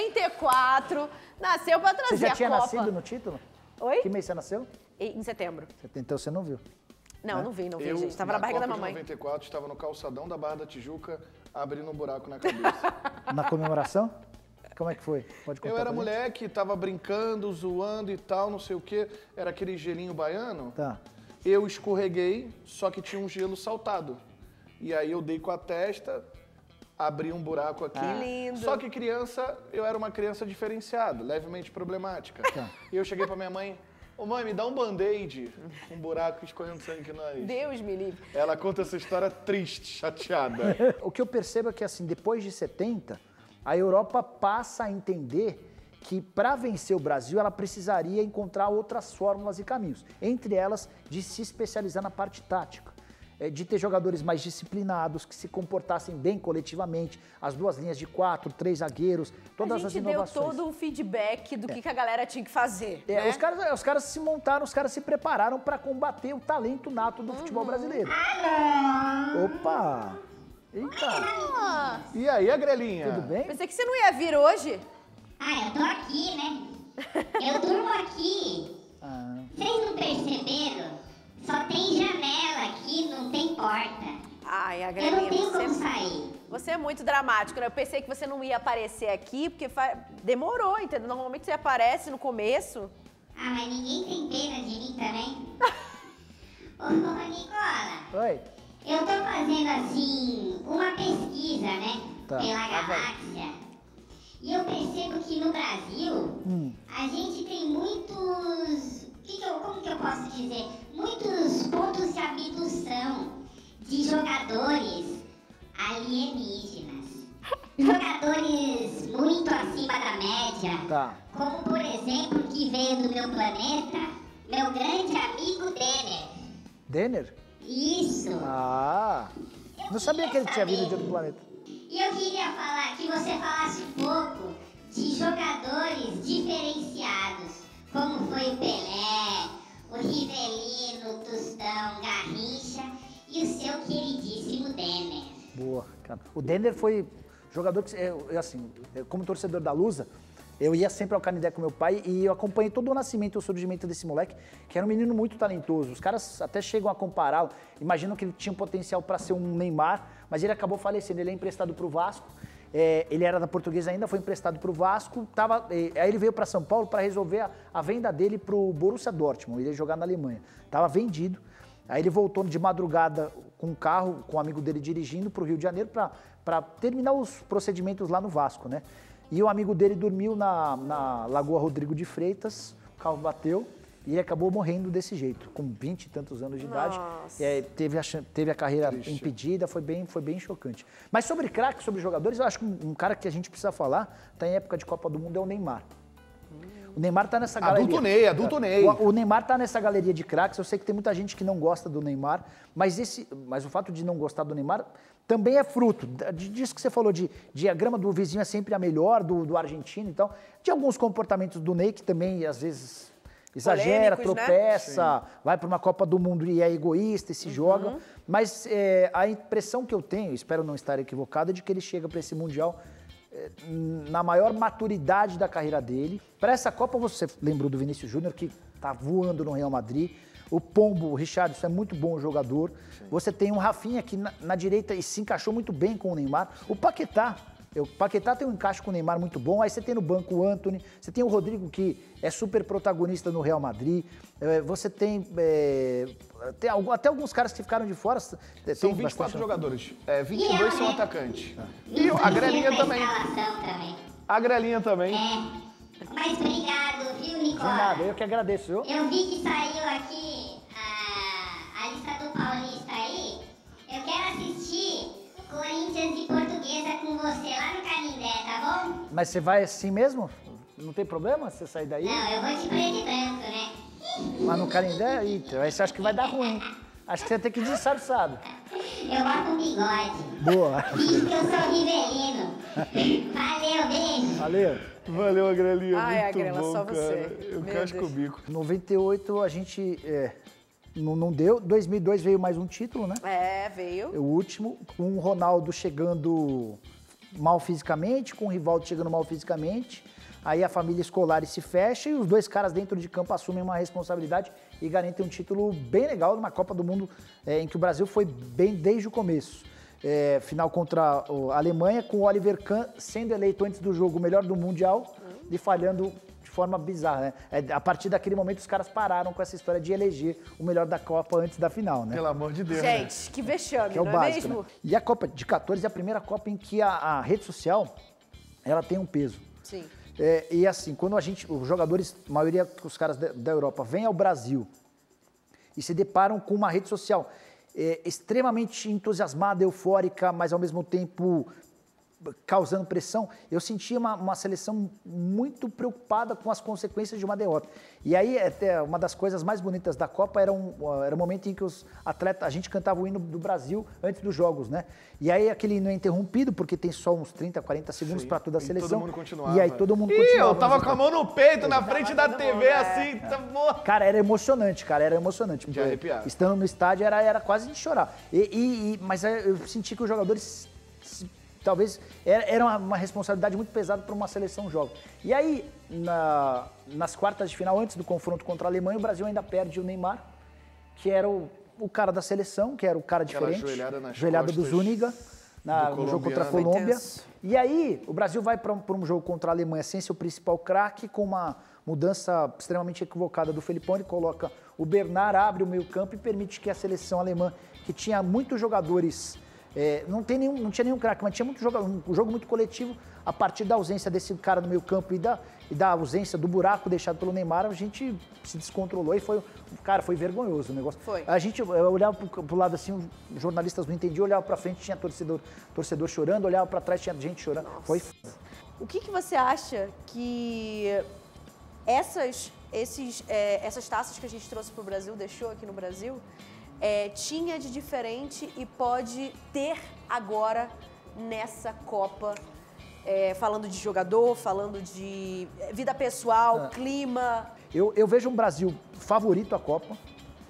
94, nasceu pra trazer a Copa. Você já tinha nascido no título? Oi? Que mês você nasceu? Em setembro. Então você não viu? Não vi, gente. Tava na barriga da mamãe. Em 94, estava no calçadão da Barra da Tijuca, abrindo um buraco na cabeça. Na comemoração? Como é que foi? Pode contar. Eu era moleque, tava brincando, zoando e tal, não sei o quê. Era aquele gelinho baiano. Tá. Eu escorreguei, só que tinha um gelo saltado. E aí eu dei com a testa, abri um buraco aqui. Que lindo. Só que eu era uma criança diferenciada, levemente problemática. Tá. E eu cheguei pra minha mãe, mãe, me dá um band-aid, um buraco escorrendo sangue aqui no nariz. Deus me livre. Ela conta essa história triste, chateada. O que eu percebo é que, assim, depois de 70, a Europa passa a entender que para vencer o Brasil ela precisaria encontrar outras fórmulas e caminhos. Entre elas, de se especializar na parte tática. De ter jogadores mais disciplinados, que se comportassem bem coletivamente, as duas linhas de 4, 3 zagueiros, todas as inovações. A gente deu todo o feedback do que a galera tinha que fazer. Né? Os caras se montaram, os caras se prepararam para combater o talento nato do futebol brasileiro. Opa! Eita! E aí, Agrelinha? Tudo bem? Pensei que você não ia vir hoje. Eu tô aqui, né? Eu durmo aqui. Vocês não perceberam? Só tem janela aqui, não tem porta. Ai, a Eu não tenho como sair. Você é muito dramático, né? Eu pensei que você não ia aparecer aqui, porque demorou, entendeu? Normalmente você aparece no começo. Mas ninguém tem pena de mim também. Ô, Nicola. Oi. Eu tô fazendo, assim, uma pesquisa, né? Tá. Pela galáxia. E eu percebo que no Brasil, a gente tem muitos... Como que eu posso dizer? Muitos pontos de abdução de jogadores alienígenas. Jogadores muito acima da média. Tá. Como, por exemplo, que veio do meu planeta, meu grande amigo Denner. Denner? Isso. Não sabia que ele tinha vindo de outro planeta. E eu queria que você falasse um pouco de jogadores diferenciados, como foi o Pelé, o Rivelino, o Tostão, Garrincha e o seu queridíssimo Denner. Boa, cara. O Denner foi jogador que, assim, como torcedor da Lusa, eu ia sempre ao Canindé com meu pai e eu acompanhei todo o nascimento e o surgimento desse moleque, que era um menino muito talentoso. Os caras até chegam a compará-lo, imaginam que ele tinha um potencial para ser um Neymar, mas ele acabou falecendo. Ele é emprestado para o Vasco, ele era da Portuguesa ainda, foi emprestado para o Vasco, aí ele veio para São Paulo para resolver a venda dele para o Borussia Dortmund, ele ia jogar na Alemanha. Estava vendido, aí ele voltou de madrugada com um carro, com um amigo dele dirigindo para o Rio de Janeiro para terminar os procedimentos lá no Vasco, né? E o amigo dele dormiu na Lagoa Rodrigo de Freitas, o carro bateu e ele acabou morrendo desse jeito, com 20 e tantos anos de idade. Teve a carreira impedida, foi bem chocante. Mas sobre craques, sobre jogadores, eu acho que um cara que a gente precisa falar, tá em época de Copa do Mundo, é o Neymar. O Neymar tá nessa galeria. Adulto Ney. O Neymar tá nessa galeria de craques. Eu sei que tem muita gente que não gosta do Neymar, mas o fato de não gostar do Neymar também é fruto disso que você falou, de a grama do vizinho é sempre a melhor, do argentino e tal, de alguns comportamentos do Ney, que também às vezes exagera, tropeça, vai para uma Copa do Mundo e é egoísta e se joga. Mas a impressão que eu tenho, espero não estar equivocado, é de que ele chega para esse Mundial na maior maturidade da carreira dele. Para essa Copa, você lembrou do Vinícius Júnior, que tá voando no Real Madrid. O Pombo, o Richarlison, é muito bom jogador. Sim. Você tem um Rafinha que na direita e se encaixou muito bem com o Neymar. O Paquetá tem um encaixe com o Neymar muito bom. Aí você tem no banco o Antony, você tem o Rodrigo, que é super protagonista no Real Madrid. Você tem até alguns caras que ficaram de fora. São 24 jogadores, 22 são atacantes. E a Grelinha também. A Grelinha também. Mas obrigado, viu, Nicola? De nada, eu que agradeço, viu? Eu vi que saiu aqui a lista do Paulista aí. Eu quero assistir Corinthians e Portuguesa com você lá no Canindé, tá bom? Mas você vai assim mesmo? Não tem problema você sair daí? Não, eu vou de preto e branco, né? Lá no Canindé? Eita, aí você acha que vai dar ruim. Acho que você vai ter que ir disfarçado. Eu boto um bigode. Boa. Finge que eu sou rivelino. Valeu, beijo. Valeu. Valeu, a Grelinha, Ai, muito Agrela, bom, só cara. você. Eu casco o bico. Em 98 a gente não deu. 2002 veio mais um título, né? Veio. O último, com o Ronaldo chegando mal fisicamente, com o Rivaldo chegando mal fisicamente. Aí a família Scolari se fecha e os dois caras dentro de campo assumem uma responsabilidade e garantem um título bem legal numa Copa do Mundo em que o Brasil foi bem desde o começo. Final contra a Alemanha, com o Oliver Kahn sendo eleito antes do jogo o melhor do Mundial e falhando de forma bizarra, né? A partir daquele momento os caras pararam com essa história de eleger o melhor da Copa antes da final, né? Pelo amor de Deus, gente, né? Que vexame, que é o não básico, é mesmo? Né? E a Copa de 14 é a primeira Copa em que a rede social ela tem um peso. Sim. E assim, quando os jogadores, a maioria dos caras da Europa, vêm ao Brasil e se deparam com uma rede social extremamente entusiasmada, eufórica, mas ao mesmo tempo causando pressão, eu sentia uma seleção muito preocupada com as consequências de uma derrota. E aí, até uma das coisas mais bonitas da Copa era o momento em que os atletas, a gente cantava o hino do Brasil antes dos jogos, né? E aí aquele hino é interrompido, porque tem só uns 30, 40 segundos para toda a seleção. Todo mundo continuava. E aí todo mundo continuava. Eu tava com a mão no peito, na frente da TV, assim, tá bom. Cara, era emocionante, De arrepiar. Estando no estádio era quase de chorar. Mas eu senti que os jogadores talvez era uma responsabilidade muito pesada para uma seleção jovem. E aí, nas quartas de final, antes do confronto contra a Alemanha, o Brasil ainda perde o Neymar, que era o cara da seleção, que era o cara diferente. Joelhada do Zúñiga, no jogo contra a Colômbia. E aí, o Brasil vai para um jogo contra a Alemanha sem seu principal craque, com uma mudança extremamente equivocada do Felipão. Ele coloca o Bernard, abre o meio-campo e permite que a seleção alemã, que tinha muitos jogadores. Não tinha nenhum craque, mas tinha um jogo muito coletivo. A partir da ausência desse cara no meio campo e da ausência do buraco deixado pelo Neymar, a gente se descontrolou e foi vergonhoso o negócio. Foi. Eu olhava pro lado assim, os jornalistas não entendiam, olhava pra frente, tinha torcedor chorando, olhava pra trás, tinha gente chorando. Nossa. Foi. O que você acha que essas taças que a gente trouxe pro Brasil, deixou aqui no Brasil, tinha de diferente e pode ter agora nessa Copa, falando de jogador, falando de vida pessoal, clima? Eu vejo um Brasil favorito à Copa,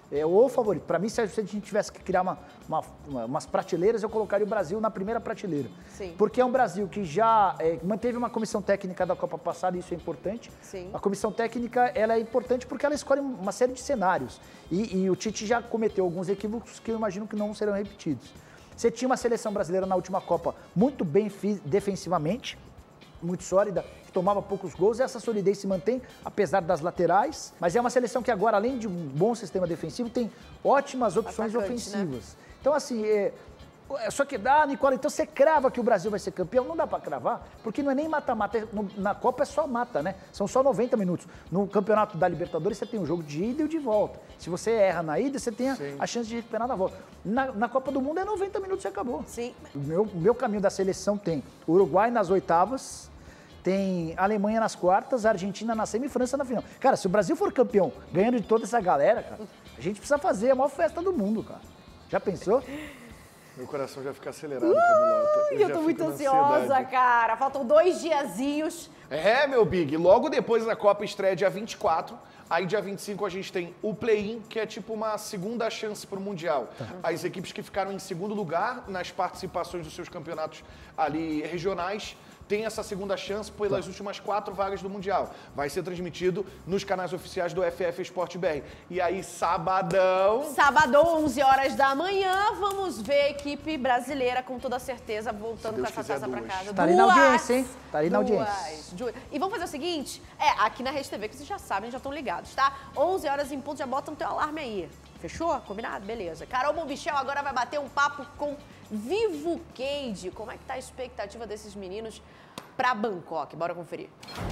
é o favorito. Para mim, se a gente tivesse que criar umas prateleiras, eu colocaria o Brasil na primeira prateleira. Sim. Porque é um Brasil que já manteve uma comissão técnica da Copa passada, e isso é importante. Sim. A comissão técnica ela é importante porque ela escolhe uma série de cenários. E o Tite já cometeu alguns equívocos que eu imagino que não serão repetidos. Você tinha uma seleção brasileira na última Copa muito bem defensivamente, muito sólida, que tomava poucos gols, e essa solidez se mantém, apesar das laterais, mas é uma seleção que agora, além de um bom sistema defensivo, tem ótimas opções ofensivas. Né? Então, assim, só que Nicola, então você crava que o Brasil vai ser campeão? Não dá pra cravar, porque não é nem mata-mata, na Copa é só mata, né? São só 90 minutos. No Campeonato da Libertadores você tem um jogo de ida e o de volta. Se você erra na ida, você tem a chance de recuperar na volta. Na Copa do Mundo é 90 minutos e acabou. Sim. O meu caminho da seleção tem Uruguai nas oitavas, tem Alemanha nas quartas, Argentina na semi e França na final. Cara, se o Brasil for campeão ganhando de toda essa galera, cara, a gente precisa fazer a maior festa do mundo, cara. Já pensou? Meu coração já fica acelerado, Camila. Eu tô muito ansiosa, cara. Faltam 2 diazinhos. Meu Big. Logo depois da Copa estreia dia 24. Aí dia 25 a gente tem o play-in, que é tipo uma segunda chance pro Mundial. As equipes que ficaram em segundo lugar nas participações dos seus campeonatos ali regionais tem essa segunda chance pelas últimas 4 vagas do Mundial. Vai ser transmitido nos canais oficiais do FF Sport BR. E aí, sabadão, 11 horas da manhã, vamos ver a equipe brasileira, com toda certeza, voltando com essa taça pra casa. Tá ali na audiência, hein? Tá ali na audiência. E vamos fazer o seguinte, aqui na Rede TV, que vocês já sabem, já estão ligados, tá? 11 horas em ponto, já bota no teu alarme aí. Fechou? Combinado? Beleza. Carol Bombichel agora vai bater um papo com Vivo Cage. Como é que tá a expectativa desses meninos pra Bangkok? Bora conferir.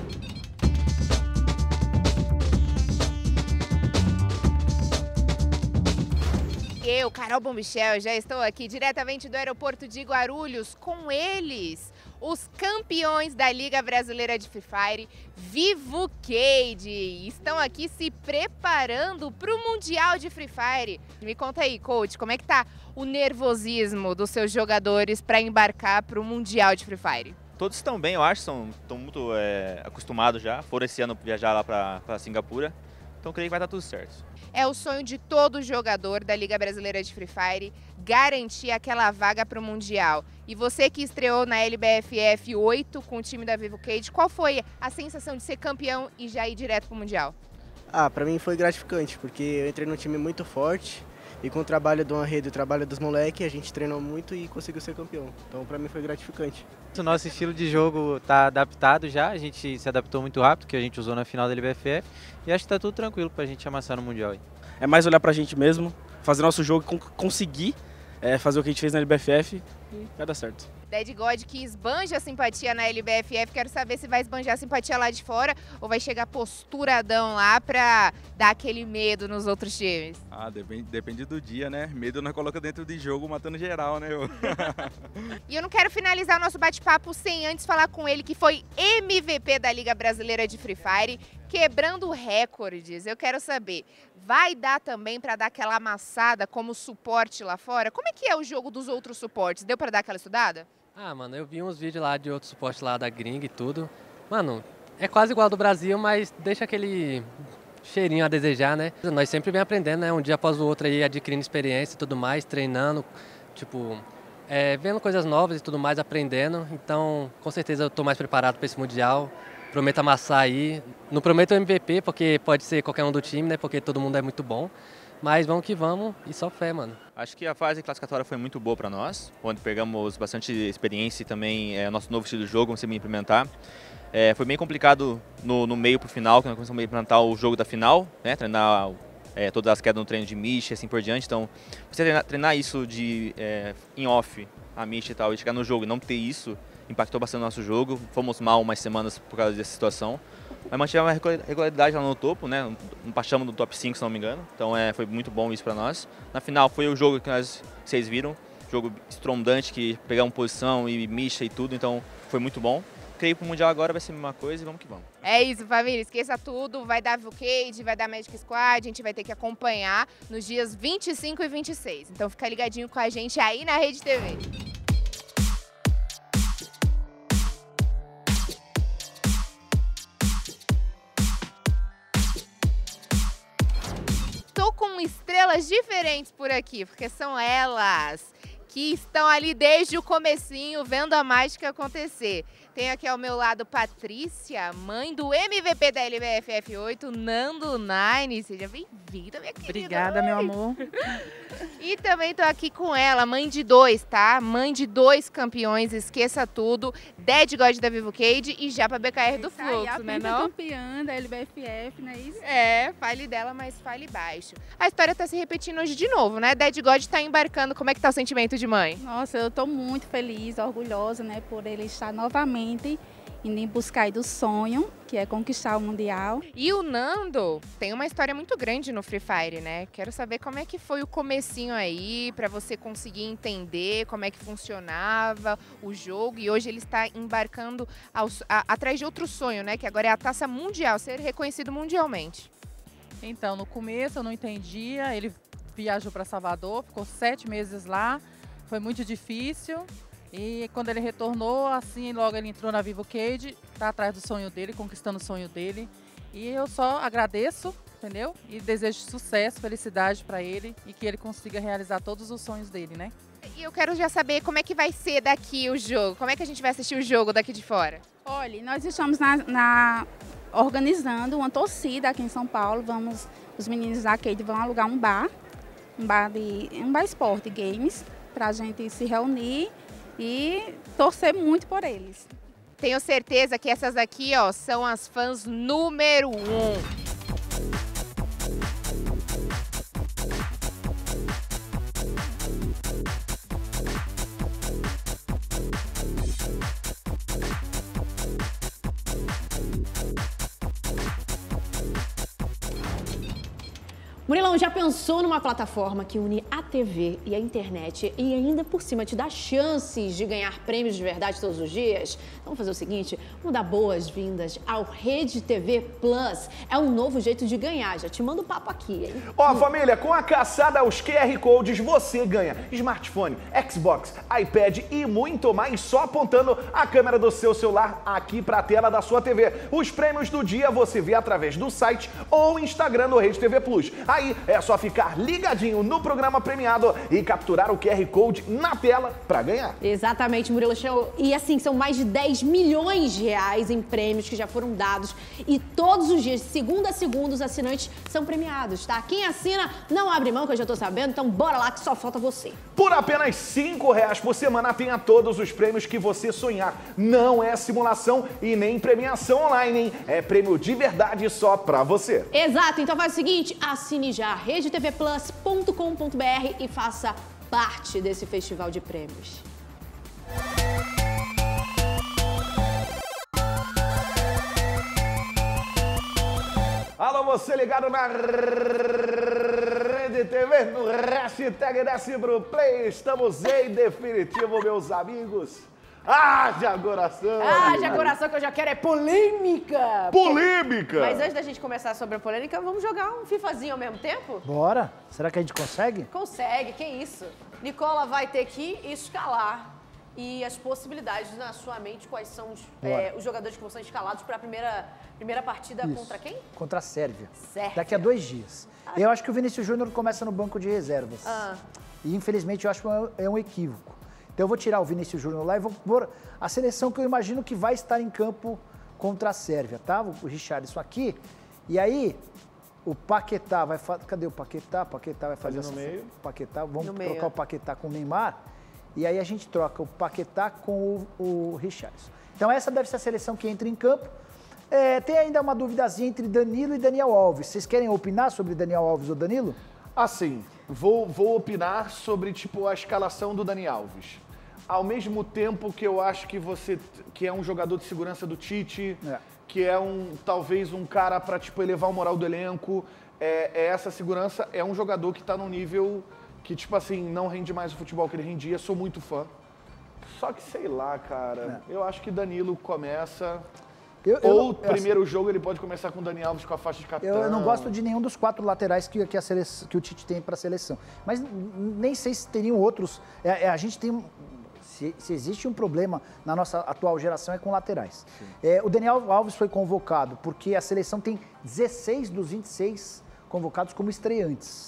Eu, Carol Bombichel, já estou aqui diretamente do aeroporto de Guarulhos com eles, os campeões da Liga Brasileira de Free Fire, Vivo Cage. Estão aqui se preparando para o Mundial de Free Fire. Me conta aí, coach, como é que tá o nervosismo dos seus jogadores para embarcar para o Mundial de Free Fire? Todos estão bem, eu acho, estão muito acostumados já. Foram esse ano viajar lá para Singapura, então creio que vai dar tudo certo. É o sonho de todo jogador da Liga Brasileira de Free Fire garantir aquela vaga para o Mundial. E você que estreou na LBFF 8 com o time da Vivo Cage, qual foi a sensação de ser campeão e já ir direto para o Mundial? Para mim foi gratificante, porque eu entrei num time muito forte e com o trabalho do Anredo e o trabalho dos moleques, a gente treinou muito e conseguiu ser campeão. Então para mim foi gratificante. O nosso estilo de jogo está adaptado já, a gente se adaptou muito rápido, que a gente usou na final da LBFF, e acho que está tudo tranquilo para a gente amassar no Mundial. É mais olhar para a gente mesmo, fazer nosso jogo e conseguir fazer o que a gente fez na LBFF e vai dar certo. Dead God que esbanja a simpatia na LBFF, quero saber se vai esbanjar a simpatia lá de fora ou vai chegar posturadão lá pra dar aquele medo nos outros times. Depende do dia, né? Medo nós coloca dentro de jogo, matando geral, né? E eu não quero finalizar o nosso bate-papo sem antes falar com ele, que foi MVP da Liga Brasileira de Free Fire, quebrando recordes. Eu quero saber, vai dar também pra dar aquela amassada como suporte lá fora? Como é que é o jogo dos outros suportes? Deu pra dar aquela estudada? Mano, eu vi uns vídeos lá de outro suporte lá da gringa e tudo. Mano, é quase igual ao do Brasil, mas deixa aquele cheirinho a desejar, né? Nós sempre vem aprendendo, né? Um dia após o outro aí, adquirindo experiência e tudo mais, treinando, tipo, vendo coisas novas e tudo mais, aprendendo. Então, com certeza eu tô mais preparado para esse Mundial. Prometo amassar aí. Não prometo o MVP, porque pode ser qualquer um do time, né? Porque todo mundo é muito bom. Mas vamos que vamos e só fé, mano. Acho que a fase classificatória foi muito boa para nós, onde pegamos bastante experiência e também nosso novo estilo de jogo, vamos implementar. Foi bem complicado no meio pro final, que nós começamos a implementar o jogo da final, né? Treinar todas as quedas no treino de Mish e assim por diante. Então, você treinar isso em off, a Mish e tal, e chegar no jogo e não ter isso, impactou bastante o nosso jogo. Fomos mal umas semanas por causa dessa situação. Mas mantivemos uma regularidade lá no topo, né? Não passamos do top 5, se não me engano. Então foi muito bom isso para nós. Na final foi o jogo que vocês viram, jogo estrondante, que pegamos posição e mixa e tudo, então foi muito bom. Creio que o Mundial agora vai ser a mesma coisa e vamos que vamos. É isso, família, esqueça tudo, vai dar Vivo Cage, vai dar Magic Squad, a gente vai ter que acompanhar nos dias 25 e 26. Então fica ligadinho com a gente aí na Rede TV. elas diferentes por aqui, porque são elas que estão ali desde o comecinho, vendo a mágica acontecer. Tenho aqui ao meu lado Patrícia, mãe do MVP da LBFF 8, Nando Nine. Seja bem-vinda, minha querida. Obrigada, meu amor. E também tô aqui com ela, mãe de 2, tá? Mãe de 2 campeões, esqueça tudo. Dead God da Vivo Cage e Japa BKR do Fluxo, né não? Campeã da LBFF, não é isso? É, fale dela, mas fale baixo. A história tá se repetindo hoje de novo, né? Dead God tá embarcando. Como é que tá o sentimento de mãe? Nossa, eu tô muito feliz, orgulhosa, né, por ele estar novamente indo em busca aí do sonho, que é conquistar o Mundial. E o Nando tem uma história muito grande no Free Fire, né? Quero saber como é que foi o comecinho aí, para você conseguir entender como é que funcionava o jogo. E hoje ele está embarcando atrás de outro sonho, né? Que agora é a Taça Mundial, ser reconhecido mundialmente. Então, no começo eu não entendia, ele viajou para Salvador, ficou 7 meses lá, foi muito difícil. E quando ele retornou, assim, logo ele entrou na Vivo Cage, tá atrás do sonho dele, conquistando o sonho dele. E eu só agradeço, entendeu? E desejo sucesso, felicidade para ele e que ele consiga realizar todos os sonhos dele, né? E eu quero já saber como é que vai ser daqui o jogo, como é que a gente vai assistir o jogo daqui de fora? Olha, nós estamos organizando uma torcida aqui em São Paulo, os meninos da Arcade vão alugar um bar esporte, games, pra gente se reunir e torcer muito por eles. Tenho certeza que essas aqui, ó, são as fãs número 1. Murilão, já pensou numa plataforma que une a TV e a internet e ainda por cima te dá chances de ganhar prêmios de verdade todos os dias? Vamos fazer o seguinte, vamos dar boas-vindas ao Rede TV Plus. É um novo jeito de ganhar, já te mando o papo aqui, hein? Ó, família, com a caçada aos QR Codes, você ganha smartphone, Xbox, iPad e muito mais só apontando a câmera do seu celular aqui pra tela da sua TV. Os prêmios do dia você vê através do site ou Instagram do Rede TV Plus. Aí é só ficar ligadinho no programa premiado e capturar o QR Code na tela pra ganhar. Exatamente, Murilo Show. E assim, são mais de 10 milhões de reais em prêmios que já foram dados. E todos os dias, de segunda a segunda, os assinantes são premiados, tá? Quem assina não abre mão, que eu já tô sabendo, então bora lá que só falta você. Por apenas R$5 por semana, tenha todos os prêmios que você sonhar. Não é simulação e nem premiação online, hein? É prêmio de verdade só pra você. Exato, então faz o seguinte, assine já redetvplus.com.br e faça parte desse festival de prêmios. Alô, você ligado na Rede TV, no hashtag Desce Pro Play. Estamos em definitivo, meus amigos. Haja coração! Haja coração, que eu já quero é polêmica! Polêmica! Mas antes da gente começar sobre a polêmica, vamos jogar um FIFAzinho ao mesmo tempo? Bora! Será que a gente consegue? Consegue, que isso? Nicola vai ter que escalar e as possibilidades na sua mente, quais são os jogadores que vão ser escalados para a primeira partida contra quem? Contra a Sérvia. Sérvia. Daqui a 2 dias. Eu acho que o Vinícius Júnior começa no banco de reservas. E infelizmente eu acho que é um equívoco. Então eu vou tirar o Vinícius Júnior lá e vou pôr a seleção que eu imagino que vai estar em campo contra a Sérvia, tá? O Richarlison aqui. E aí, o Paquetá vai fazer... Cadê o Paquetá? Paquetá vai fazer no meio. Paquetá, vamos trocar o Paquetá com o Neymar. E aí a gente troca o Paquetá com o Richarlison. Então essa deve ser a seleção que entra em campo. Tem ainda uma duvidazinha entre Danilo e Daniel Alves. Vocês querem opinar sobre Daniel Alves ou Danilo? Assim, vou opinar sobre, tipo, a escalação do Dani Alves. Ao mesmo tempo que eu acho que é um jogador de segurança do Tite, que é talvez um cara para, tipo, elevar o moral do elenco, essa segurança, é um jogador que tá num nível que, tipo assim, não rende mais o futebol que ele rendia, sou muito fã. Só que, sei lá, cara, eu acho que Danilo começa... primeiro jogo ele pode começar com o Dani Alves com a faixa de capitão. Eu não gosto de nenhum dos 4 laterais que o Tite tem para a seleção. Mas nem sei se teriam outros. A gente tem... Se existe um problema na nossa atual geração é com laterais. O Daniel Alves foi convocado porque a seleção tem 16 dos 26 convocados como estreantes.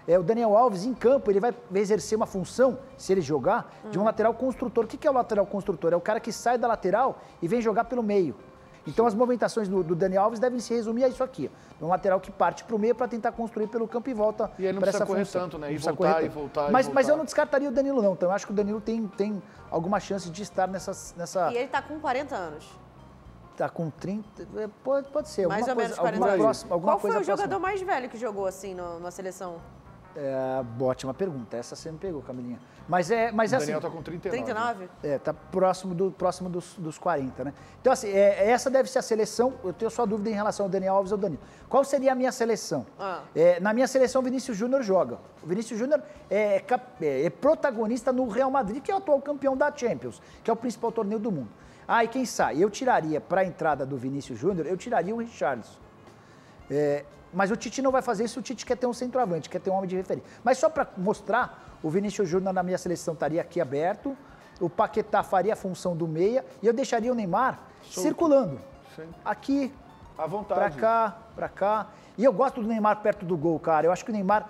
o Daniel Alves, em campo, ele vai exercer uma função, se ele jogar, de um lateral construtor. O que é o lateral construtor? É o cara que sai da lateral e vem jogar pelo meio. Então as movimentações do Daniel Alves devem se resumir a isso aqui. Um lateral que parte para o meio para tentar construir pelo campo e volta para essa função. E ele não precisa correr tanto, né? E voltar. Mas eu não descartaria o Danilo, não. Então eu acho que o Danilo tem alguma chance de estar nessa... E ele tá com 40 anos. Tá com 30... Pode ser. Mais ou menos 40 anos. Qual foi o jogador mais velho que jogou assim na seleção? Ótima pergunta. Essa você me pegou, Camilinha. Mas é o assim... Daniel tá com 39. Tá próximo dos 40, né? Então, assim, essa deve ser a seleção. Eu tenho só dúvida em relação ao Daniel Alves ou ao Danilo. Qual seria a minha seleção? Na minha seleção, o Vinícius Júnior joga. O Vinícius Júnior é protagonista no Real Madrid, que é o atual campeão da Champions, que é o principal torneio do mundo. E quem sai? Eu tiraria, para a entrada do Vinícius Júnior, eu tiraria o Richarlison. Mas o Tite não vai fazer isso, o Tite quer ter um centroavante, quer ter um homem de referência. Mas só para mostrar, o Vinícius Júnior na minha seleção estaria aqui aberto, o Paquetá faria a função do meia e eu deixaria o Neymar circulando. Sim. Aqui, à vontade. Pra cá. E eu gosto do Neymar perto do gol, cara. Eu acho que o Neymar,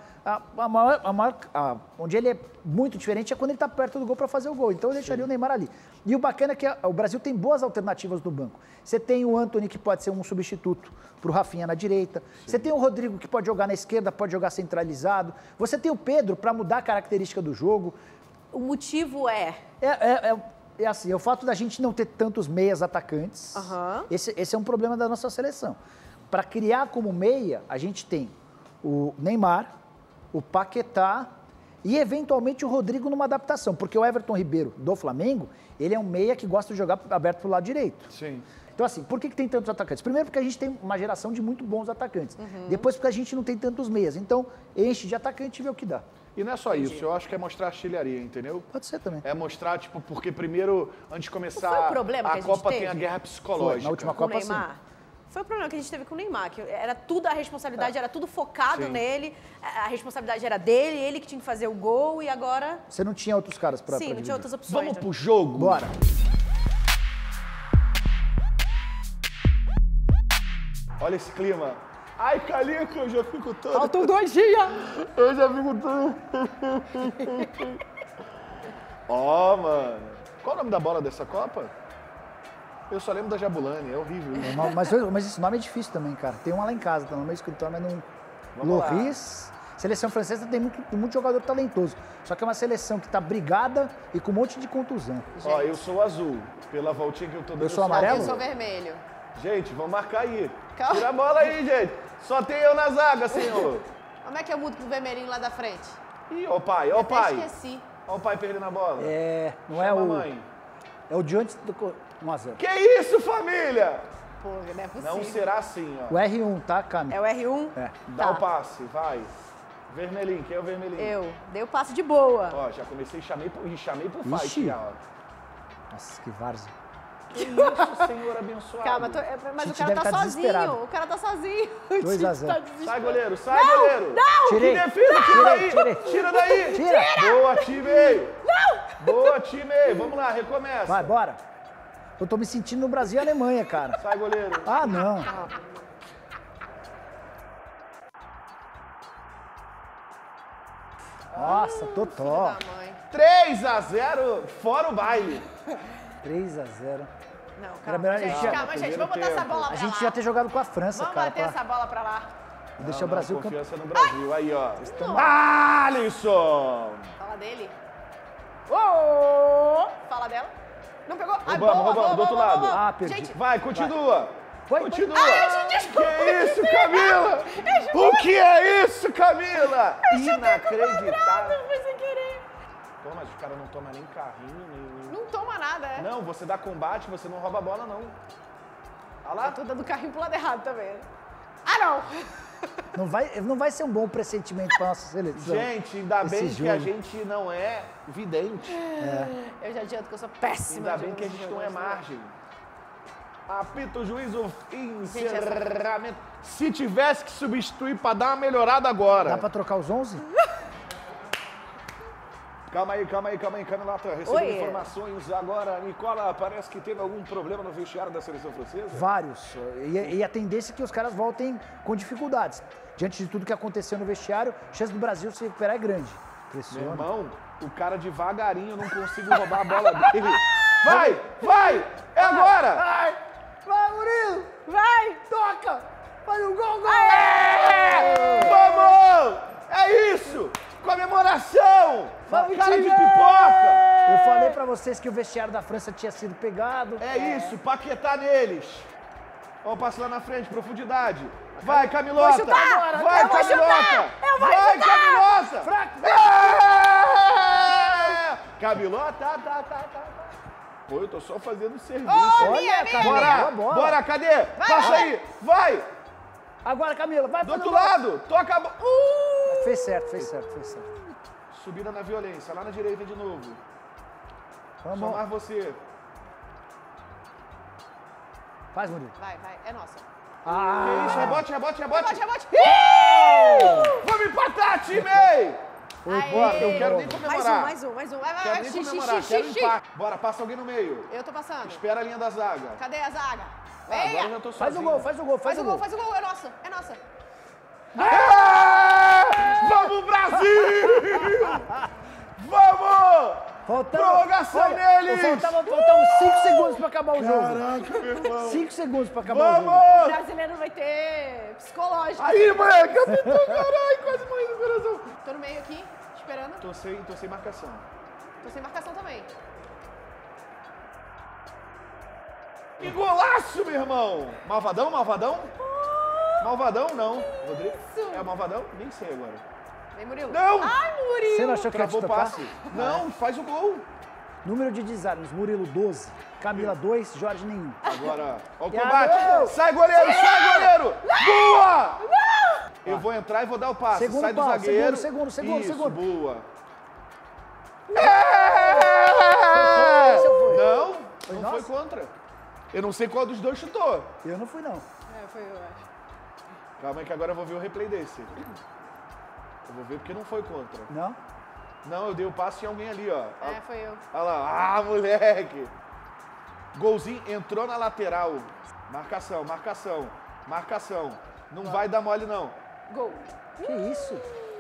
onde ele é muito diferente é quando ele tá perto do gol para fazer o gol. Então eu deixaria o Neymar ali. E o bacana é que o Brasil tem boas alternativas no banco. Você tem o Antony, que pode ser um substituto pro Rafinha na direita. Sim. Você tem o Rodrigo, que pode jogar na esquerda, pode jogar centralizado. Você tem o Pedro para mudar a característica do jogo. O motivo é assim, o fato da gente não ter tantos meias atacantes, esse é um problema da nossa seleção. Para criar como meia, a gente tem o Neymar, o Paquetá e, eventualmente, o Rodrigo numa adaptação. Porque o Everton Ribeiro, do Flamengo, ele é um meia que gosta de jogar aberto pro lado direito. Sim. Então, assim, por que tem tantos atacantes? Primeiro, porque a gente tem uma geração de muito bons atacantes. Depois, porque a gente não tem tantos meias. Então, enche de atacante e vê o que dá. E não é só isso, eu acho que é mostrar artilharia, entendeu? Pode ser também. É mostrar, porque primeiro, antes de começar, a Copa tem a guerra psicológica. Foi, na última Copa, sim. Foi o problema que a gente teve com o Neymar, que era tudo, a responsabilidade era tudo focado nele, a responsabilidade era dele, ele que tinha que fazer o gol e agora... Você não tinha outros caras pra Sim, não tinha outras opções. Vamos pro jogo? Bora. Olha esse clima. Ai, Calico, eu já fico todo... Faltam 2 dias. Eu já fico todo... Mano. Qual o nome da bola dessa Copa? Eu só lembro da Jabulani, é horrível. Mas esse nome é difícil também, cara. Tem uma lá em casa, tá no meu escritório, mas não... Loris. Seleção francesa tem muito jogador talentoso. Só que é uma seleção que tá brigada e com um monte de contusão. Eu sou azul. Pela voltinha que eu tô dando. Eu sou amarelo? Eu sou vermelho. Gente, vamos marcar aí. Calma. Tira a bola aí, gente. Só tem eu na zaga, senhor. Como é que eu mudo pro vermelhinho lá da frente? Ih, ó o pai, ó o pai. Esqueci. Ó o pai perdendo a bola. Não Chama é o... mãe. É o de antes do 1-0. Que isso, família? Pô, não é possível. Não será assim, ó. O R1, tá, Cami? É o R1? Dá o passe, vai. Vermelhinho, quem é o vermelhinho? Eu. Dei o passe de boa. Ó, já comecei, chamei pro fight já, ó. Nossa, que várzea. Que isso, Senhor abençoado. Calma, mas o cara tá sozinho. O cara tá sozinho. 2-0. Tá sai, goleiro, goleiro. Não! Tirei. Que defesa, tira daí. Tira daí. Tira. Boa, time. Não! Boa, time. Vamos lá, recomeça. Vai, bora. Eu tô me sentindo no Brasil e Alemanha, cara. Sai, goleiro. Ah, não. Nossa, totó. 3-0, fora o baile. 3-0. Não, calma, gente, vamos botar essa bola pra lá. A gente já ter jogado com a França, vamos cara. Vamos bater essa bola pra lá. Deixa o Brasil... Confiança no Brasil, aí, ó. Alisson! Fala dele. Fala dela. Não pegou? Roubamos, do outro lado. Ah, perdi. Gente, vai, continua. Continua. Desculpa. Que isso, Camila? O que é isso, Camila? Inacreditável. Foi sem querer. Pô, mas os caras não tomam nem carrinho, nem... Não toma nada, Não, você dá combate, você não rouba a bola, não. Olha lá. Eu tô dando carrinho pro lado errado também. Não. Não vai ser um bom pressentimento pra nossa seleção. Gente, ainda bem que a gente não é vidente. Eu já adianto que eu sou péssima. Ainda bem que a gente não é margem. Apita o juiz, o encerramento. Se tivesse que substituir pra dar uma melhorada agora. Dá pra trocar os 11? Calma aí, Camilota. Recebendo informações agora. Nicola, parece que teve algum problema no vestiário da seleção francesa? Vários. E a tendência é que os caras voltem com dificuldades. Diante de tudo que aconteceu no vestiário, a chance do Brasil se recuperar é grande. Meu irmão, o cara devagarinho, não consigo roubar a bola dele. Vai! É agora! Vai, Murilo! Vai! Toca! Faz um gol! Vamos! É isso! Comemoração! Cara de pipoca! Eu falei pra vocês que o vestiário da França tinha sido pegado. É isso, Paquetá neles. Ó, passa lá na frente, profundidade. Vai, Camilota! Vou chutar! Vai, Camilota! Vai, Camilota! Camilota, tá. Pô, eu tô só fazendo serviço. Olha, Bora, cadê? Passa aí, vai! Agora, Camila, vai do outro lado, toca a bola. Fez certo. Subida na violência, lá na direita de novo. Vamos. Só mais você. Faz, Murilo. Vai, é nossa. Que isso, rebote. Rebote. Vamos empatar, time! Bora, eu quero nem comemorar. Mais um. Vai. Quero nem comemorar, quero empate. Bora, passa alguém no meio. Eu tô passando. Espera a linha da zaga. Cadê a zaga? Agora eu já tô sozinho. Faz o gol. É nossa. Vamos, Brasil! Vamos! Prorrogação neles! Faltavam uns 5 segundos pra acabar o jogo. Caraca, meu irmão. 5 segundos pra acabar o jogo. O brasileiro vai ter psicológico. Aí, moleque, apitou, caralho, quase morri no coração. Tô no meio aqui, esperando. Tô sem marcação. Tô sem marcação também. Que golaço, meu irmão! Malvadão? Malvadão, não. Rodrigo? É o Malvadão? Nem sei agora. Vem, Murilo. Não! Ai, Murilo! Você não achou que ia te tocar? Passe. Não, faz o gol. Número de desarmes, Murilo 12, Camila 2, Jorge nenhum. Agora, ó o combate. Sai, goleiro! Boa! Não! Eu vou entrar e vou dar o passe. Segundo Sai do pau, zagueiro. Segundo. Boa. Não foi contra. Eu não sei qual dos dois chutou. Eu não fui, não. Foi eu, acho. Calma aí que agora eu vou ver o replay desse. Eu vou ver porque não foi contra. Não? Não, eu dei o passe em alguém ali, ó. Foi eu. Olha lá. Moleque. Golzinho, entrou na lateral. Marcação. Não vai dar mole, não. Gol. Que isso?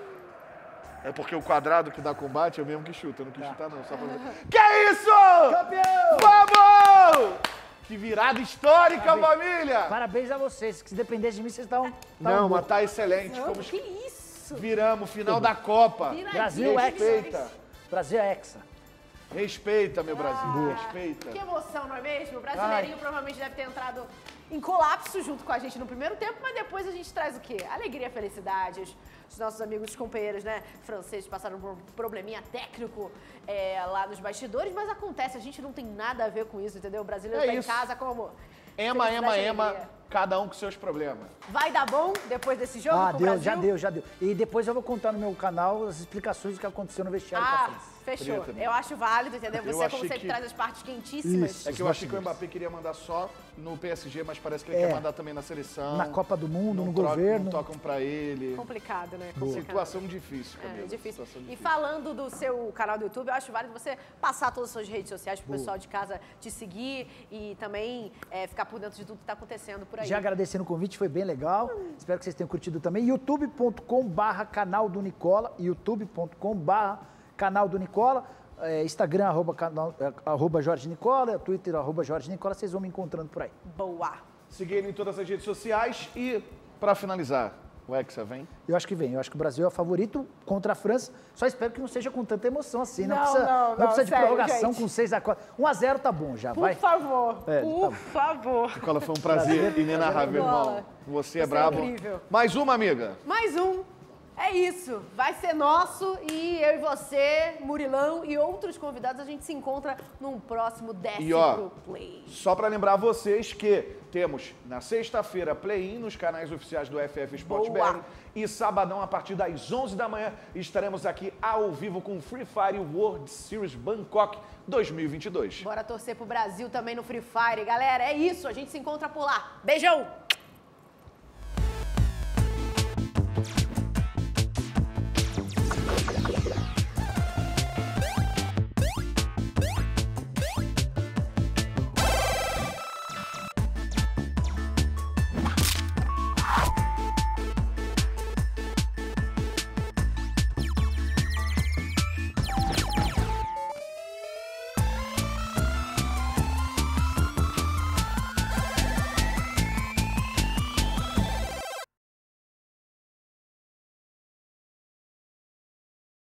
É porque o quadrado que dá combate é o mesmo que chuta. Eu não quis chutar, não. Só pra... Que isso? Campeão! Vamos! Que virada histórica, família! Parabéns a vocês, que se dependesse de mim, vocês estavam... Não, mas tá excelente. Que isso? Viramos, final da Copa. Brasil Respeita. Brasil é hexa. Respeita, meu Brasil. Respeita. Que emoção, não é mesmo? O brasileirinho provavelmente deve ter entrado em colapso junto com a gente no primeiro tempo, mas depois a gente traz o quê? Alegria, felicidade. Os nossos amigos, os companheiros, né, franceses passaram por um probleminha técnico lá nos bastidores, mas acontece, a gente não tem nada a ver com isso, entendeu? O brasileiro tá em casa como... Ema, cada um com seus problemas. Vai dar bom depois desse jogo com o Brasil? Já deu. E depois eu vou contar no meu canal as explicações do que aconteceu no vestiário com a França. Fechou. Eu acho válido, entendeu? Você, como sempre, traz as partes quentíssimas. Isso. É que eu achei que o Mbappé queria mandar só no PSG, mas parece que ele quer mandar também na seleção. Na Copa do Mundo, no governo. Não tocam pra ele. Complicado, né? Situação difícil, Camila. Difícil. E falando do seu canal do YouTube, eu acho válido você passar todas as suas redes sociais pro pessoal de casa te seguir e também ficar por dentro de tudo que tá acontecendo por aí. Já agradecendo o convite, foi bem legal. Espero que vocês tenham curtido também. youtube.com/canal do Nicola, youtube.com/canal do Nicola. Instagram, @, Jorge Nicola, Twitter, @Jorge Nicola, vocês vão me encontrando por aí. Boa! Seguindo em todas as redes sociais e, para finalizar, o Hexa vem? Eu acho que vem. Eu acho que o Brasil é o favorito contra a França. Só espero que não seja com tanta emoção assim. Não precisa de prorrogação gente. com 6-4. 1-0 tá bom já, vai. Por favor, por favor. Nicola, foi um prazer inenarrável, irmão. Você é brabo. Incrível. Mais uma, amiga. Mais um. É isso, vai ser nosso e eu e você, Murilão e outros convidados, a gente se encontra num próximo Desce Pro Play. Só para lembrar vocês que temos na sexta-feira Play-In nos canais oficiais do FF Sport BR e sabadão a partir das 11 da manhã estaremos aqui ao vivo com Free Fire World Series Bangkok 2022. Bora torcer pro Brasil também no Free Fire, galera, é isso, a gente se encontra por lá. Beijão!